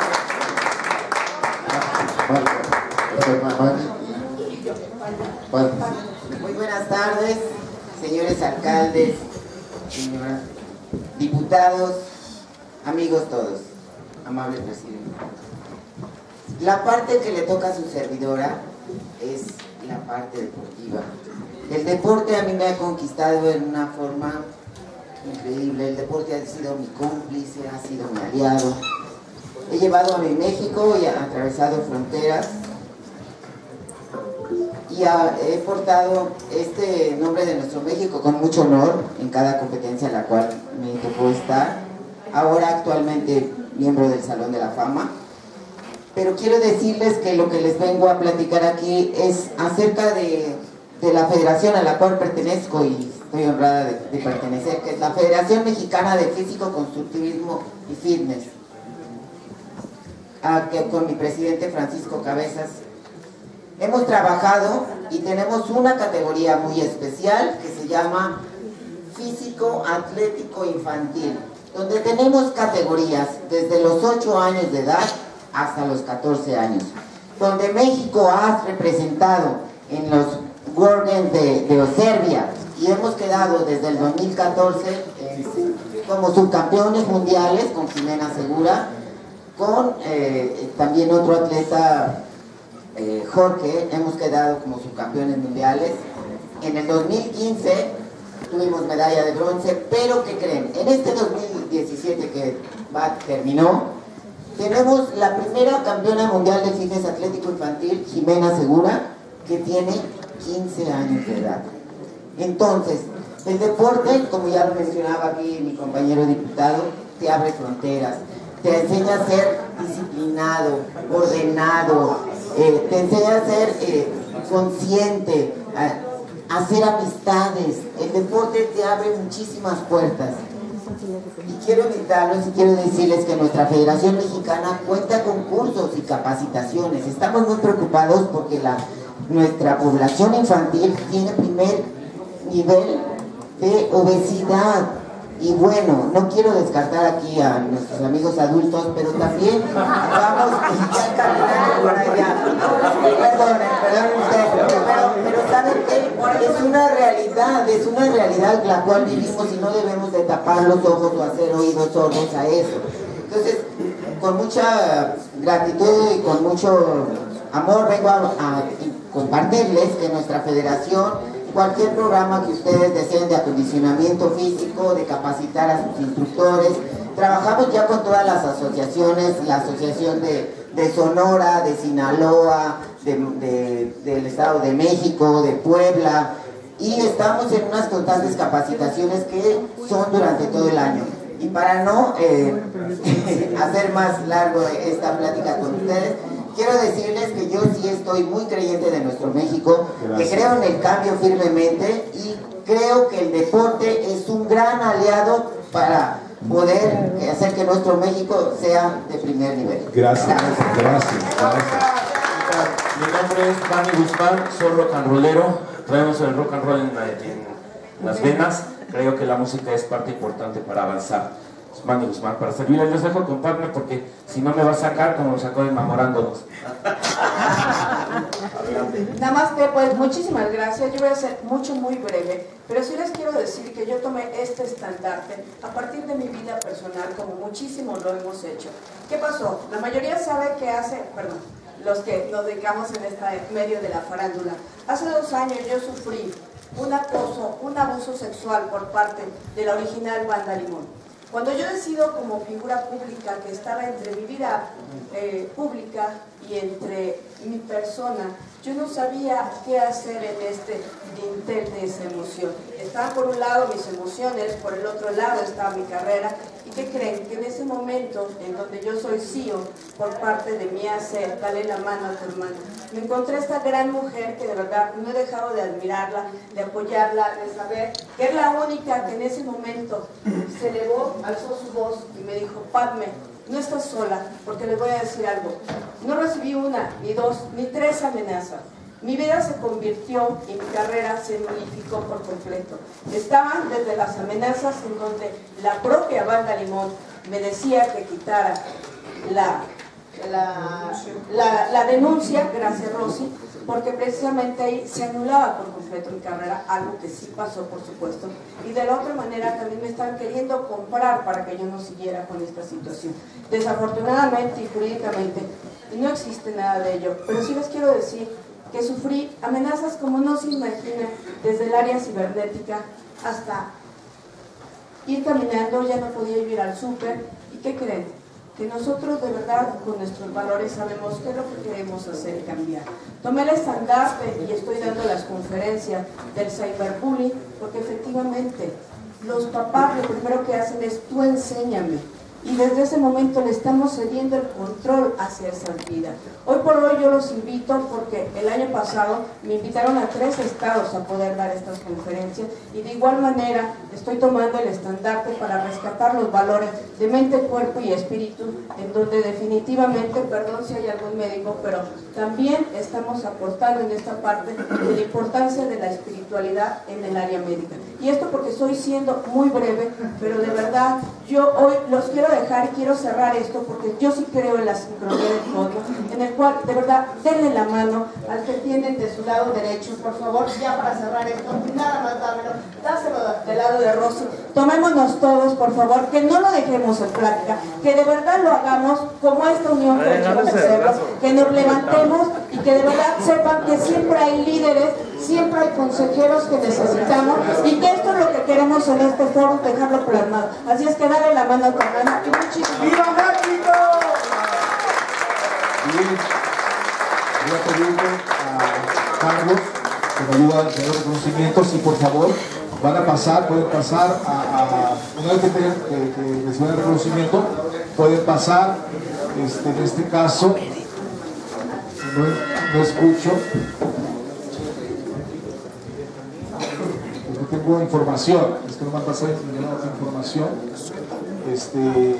Muy buenas tardes, señores alcaldes, señoras diputados, amigos todos, amable presidente. La parte que le toca a su servidora es la parte deportiva. El deporte a mí me ha conquistado en una forma increíble. El deporte ha sido mi cómplice, ha sido mi aliado. He llevado a mi México y ha atravesado fronteras y ha, he portado este nombre de nuestro México con mucho honor en cada competencia en la cual me tocó estar. Ahora actualmente miembro del Salón de la Fama. Pero quiero decirles que lo que les vengo a platicar aquí es acerca de, de la federación a la cual pertenezco y estoy honrada de, de pertenecer, que es la Federación Mexicana de Físico, Constructivismo y Fitness. A que con mi presidente Francisco Cabezas hemos trabajado y tenemos una categoría muy especial que se llama Físico Atlético Infantil, donde tenemos categorías desde los ocho años de edad hasta los catorce años, donde México ha representado en los World Games de, de Serbia y hemos quedado desde el dos mil catorce eh, como subcampeones mundiales con Jimena Segura, con eh, también otro atleta, eh, Jorge, hemos quedado como subcampeones mundiales. En el dos mil quince tuvimos medalla de bronce, pero ¿qué creen? En este dos mil diecisiete que va, terminó, tenemos la primera campeona mundial de fitness atlético infantil, Jimena Segura, que tiene quince años de edad. Entonces, El deporte, como ya lo mencionaba aquí mi compañero diputado, te abre fronteras, te enseña a ser disciplinado, ordenado, eh, te enseña a ser eh, consciente, a, a hacer amistades. El deporte te abre muchísimas puertas. Y quiero invitarlos y quiero decirles que nuestra Federación Mexicana cuenta con cursos y capacitaciones. Estamos muy preocupados porque la, nuestra población infantil tiene primer nivel de obesidad. Y bueno, no quiero descartar aquí a nuestros amigos adultos, pero también vamos ya caminando por allá. Perdonen, perdonen ustedes, pero, pero saben que es una realidad, es una realidad la cual vivimos y no debemos de tapar los ojos o hacer oídos sordos a eso. Entonces, con mucha gratitud y con mucho amor vengo a, a compartirles que nuestra federación, cualquier programa que ustedes deseen de acondicionamiento físico, de capacitar a sus instructores, trabajamos ya con todas las asociaciones, la asociación de, de Sonora, de Sinaloa, de, de, del Estado de México, de Puebla, y estamos en unas constantes capacitaciones que son durante todo el año. Y para no eh, hacer más largo esta plática con ustedes, quiero decirles que yo sí estoy muy creyente de nuestro México, Gracias. que creo en el cambio firmemente y creo que el deporte es un gran aliado para poder hacer que nuestro México sea de primer nivel. Gracias, gracias, gracias. gracias. Mi nombre es Manny Guzmán, soy rock and rollero, traemos el rock and roll en, en las venas, creo que la música es parte importante para avanzar. Manny Guzmán, para servirles, les dejo con partner porque si no me va a sacar como lo sacó enamorándonos. Nada más que pues muchísimas gracias, yo voy a ser mucho muy breve, pero sí les quiero decir que yo tomé este estandarte a partir de mi vida personal, como muchísimo lo hemos hecho. ¿Qué pasó? La mayoría sabe que hace, perdón, los que nos dedicamos en este medio de la farándula, hace dos años yo sufrí un acoso, un abuso sexual por parte de la original Banda Limón. Cuando yo decido como figura pública que estaba entre mi vida eh, pública y entre mi persona, yo no sabía qué hacer en este dintel de esa emoción. Estaban por un lado mis emociones, por el otro lado estaba mi carrera. ¿Y qué creen? Que en ese momento en donde yo soy C E O por parte de mi hacer, dale la mano a tu hermana, me encontré esta gran mujer que de verdad no he dejado de admirarla, de apoyarla, de saber que es la única que en ese momento se elevó, alzó su voz y me dijo: Padme, no estás sola, porque les voy a decir algo. No recibí una, ni dos, ni tres amenazas. Mi vida se convirtió y mi carrera se nullificó por completo. Estaban desde las amenazas en donde la propia Banda Limón me decía que quitara la, la, la, la denuncia, gracias Rosy, porque precisamente ahí se anulaba por completo mi carrera, algo que sí pasó por supuesto, y de la otra manera también me están queriendo comprar para que yo no siguiera con esta situación. Desafortunadamente y jurídicamente no existe nada de ello, pero sí les quiero decir que sufrí amenazas como no se imaginan, desde el área cibernética hasta ir caminando, ya no podía ir al súper. ¿Y qué creen? Que nosotros de verdad con nuestros valores sabemos qué es lo que queremos hacer y cambiar. Tomé el estandarte y estoy dando las conferencias del cyberbullying porque efectivamente los papás lo primero que hacen es tú enséñame. Y desde ese momento le estamos cediendo el control hacia esa vida. Hoy por hoy yo los invito porque el año pasado me invitaron a tres estados a poder dar estas conferencias y de igual manera estoy tomando el estandarte para rescatar los valores de mente, cuerpo y espíritu, en donde definitivamente, perdón si hay algún médico, pero también estamos aportando en esta parte de la importancia de la espiritualidad en el área médica. Y esto porque estoy siendo muy breve, pero de verdad yo hoy los quiero dejar y quiero cerrar esto porque yo sí creo en la sincronía del cosmos, en el cual de verdad denle la mano al que tienen de su lado derecho, por favor, ya para cerrar esto, nada más dámelo, dáselo del lado de Rosy, tomémonos todos por favor, que no lo dejemos en plática, que de verdad lo hagamos como esta unión con Chivas Cerros, que nos levantemos y que de verdad sepan que siempre hay líderes, siempre hay consejeros que necesitamos y que esto es lo que queremos en este foro, dejarlo plasmado. Así es que dale la mano a tu hermano y muchísimas ¡Viva México! Bien, voy a pedirle a Carlos que me ayude a los reconocimientos y por favor van a pasar, pueden pasar a, a una vez que, tengan, que, que reciban el reconocimiento, pueden pasar, este, en este caso, no, no escucho, porque tengo información, es que no me han pasado ninguna información, este,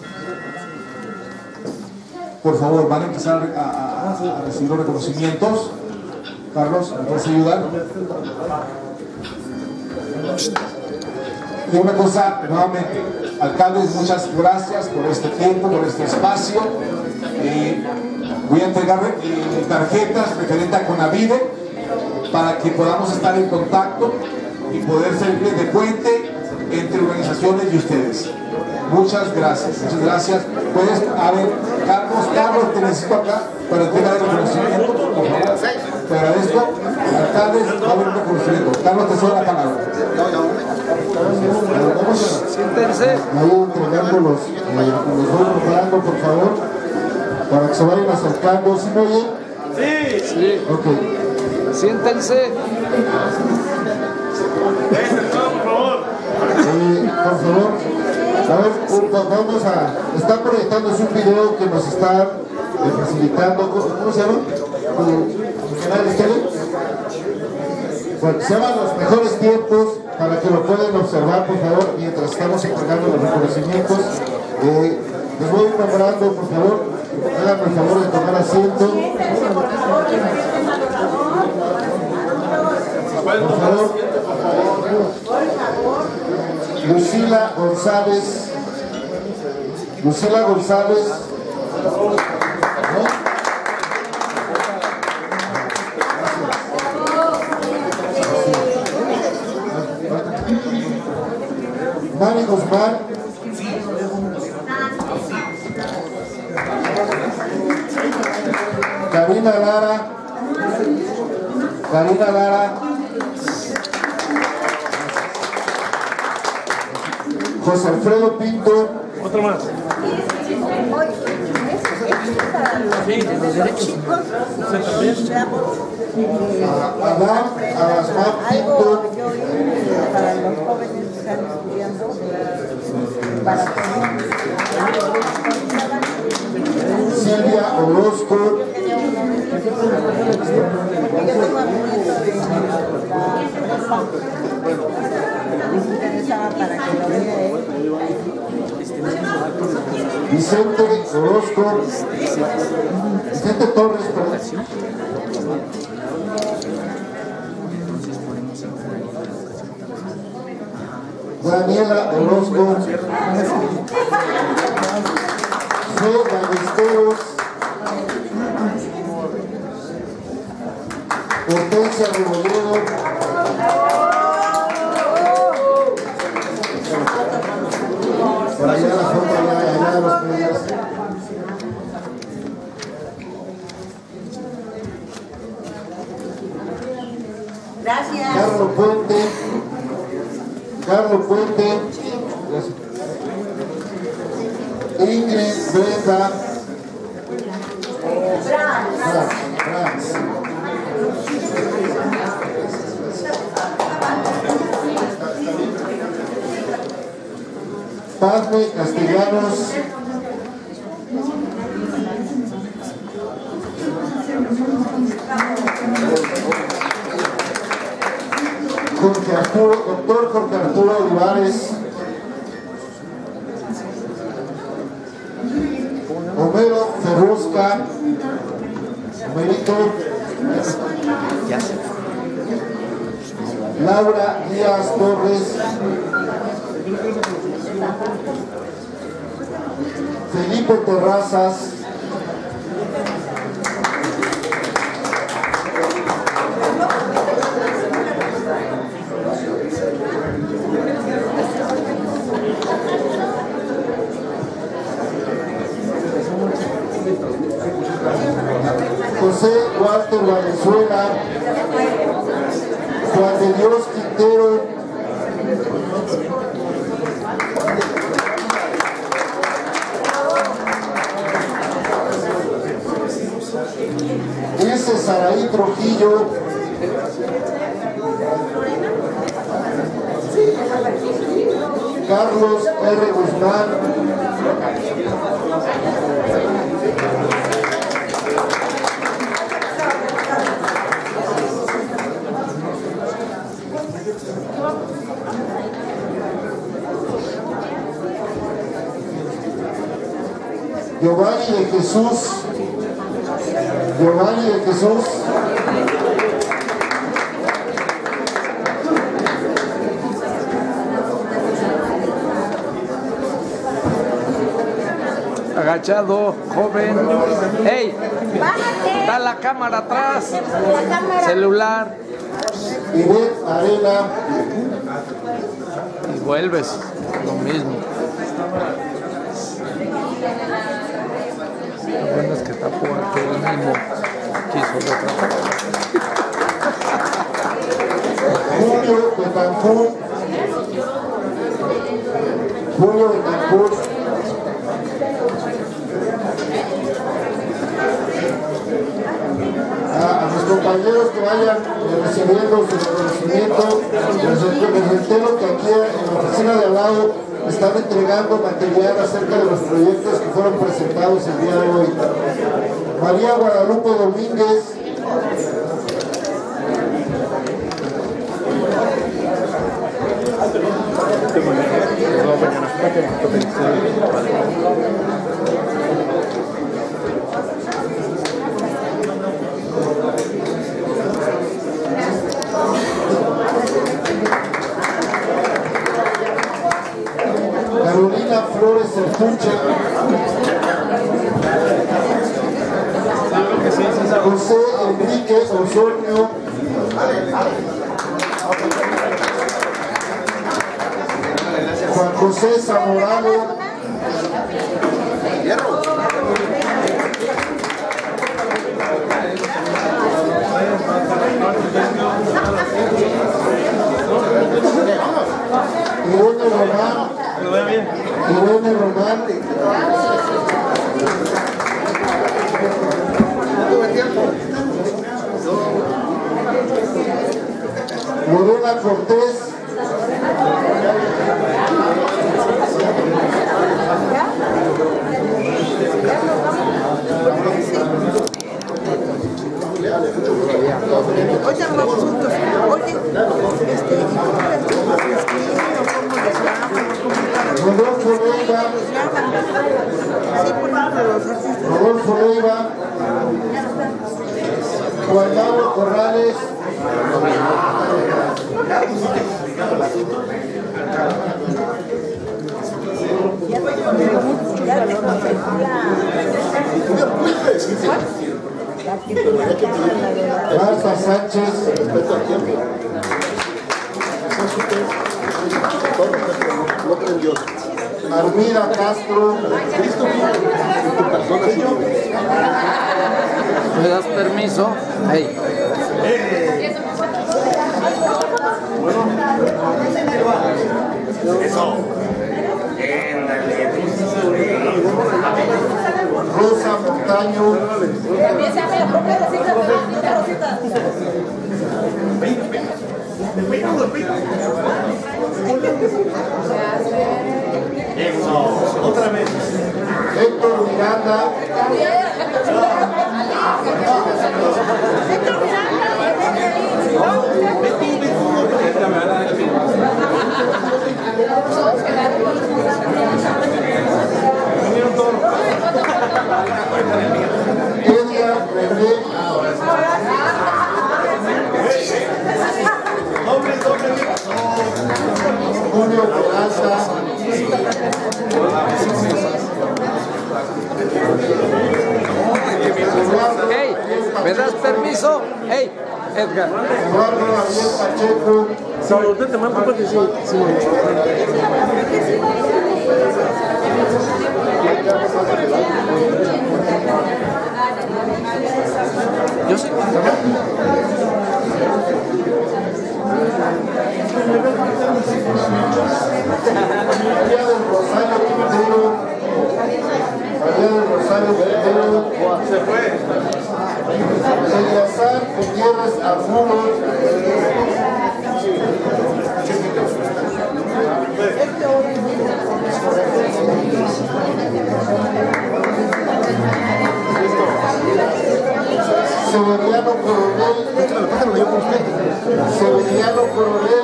por favor, van a empezar a, a, a recibir los reconocimientos. Carlos, ¿me puedes ayudar? Y una cosa, nuevamente, alcaldes, muchas gracias por este tiempo, por este espacio. Eh, voy a entregar eh, tarjetas referentes a Conavide para que podamos estar en contacto y poder servir de puente entre organizaciones y ustedes. Muchas gracias, muchas gracias. Puedes, a ver, Carlos, Carlos, te necesito acá para entregar el reconocimiento, por favor. Te agradezco. Alcaldes, va a haber un reconocimiento. Carlos, te cedo la palabra. Siéntense. Vayan entregando los, eh, los voy preparando, por favor, para que se vayan acercando. ¿Sí me oyen? Sí. Sí. Ok. Siéntense. Eh, por favor, a ver, vamos a... Están proyectándose un video que nos está eh, facilitando. ¿Cómo se llama? ¿El canal de tele? Bueno, se llaman Los Mejores Tiempos, para que lo puedan observar, por favor, mientras estamos entregando los reconocimientos. Eh, les voy nombrando, por favor, háganme el favor de tomar asiento. Por favor. Lucila González. Lucila González. Mari Guzmán. Karina Lara. Karina Lara. José Alfredo Pinto. Otro más. Sí, de los derechos. Adán Arasmán Pinto. Para los jóvenes que están estudiando, para Silvia Orozco. Vicente Orozco. Vicente Torres, perdón. Daniela Orozco. Fe Ballesteros. Hortensia Rebolledo. Por allá la foto, allá, allá los medios. Gracias. Carlos Puente. Carlos Puente. Gracias. Ingrid Brenda. Franz. Padme Castellanos. Jorge Arturo, doctor Jorge Arturo Olivares. Homero Ferrusca. Homerito. Laura Díaz Torres. Felipe Terrazas. José Walter Valenzuela. Juan de Dios Quintero. Ilse Saraí Trujillo. Carlos R. Guzmán. Giovanni de Jesús. Giovanni de Jesús. Agachado, joven. ¡Ey! Da la cámara atrás. Celular. Ivette Arena. Y vuelves. Lo mismo. Lo bueno es que tapó aquel mismo quiso retratar. Julio de Cancún. Julio de Cancún. A, a mis compañeros que vayan eh, recibiendo su reconocimiento, les entero que aquí en la oficina de al lado están entregando material acerca de los proyectos que fueron presentados el día de hoy. María Guadalupe Domínguez. Carolina Flores El Funche. José Enrique Osornio. Juan José Zamorano. Irene Román. Irene Román. Lorena Cortés. Oye, vamos juntos. Oye, este, Rodolfo Leiva. Rodolfo Leiva. Juan Mauro Corrales. Marta Sánchez. Armida Castro. ¿Me das permiso? Hey. Eso. Rosa Montaño. Eso. Otra vez. Héctor Miranda. Elia René. Julio Peralta. Hey, ¿me das permiso? Hey, Edgar. Eduardo Javier Pacheco. Solo te mando porque sí. Yo sí. María del Rosario Quintero. María del Rosario Quintero. Se fue. Eleazar Gutiérrez Armuro. Severiano Coronel,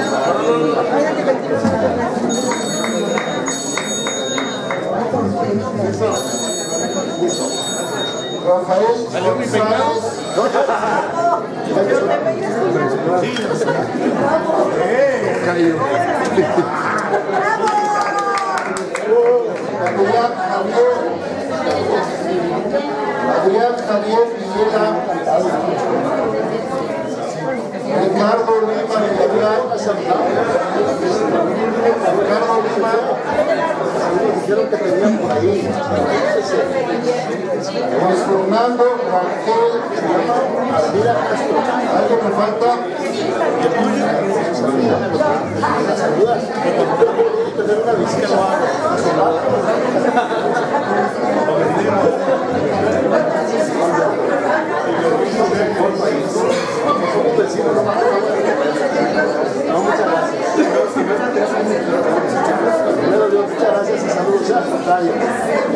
Rafael González, Adrián Javier, Adrián Javier Villera, Ricardo Lima Villarreal, Ricardo Lima, dijeron que tenían por ahí. Luis Fernando Rangel, ¿algo me falta? ¿Saludas? Tener una visita somos vecinos, no muchas gracias. Primero Dios, muchas gracias y saludos a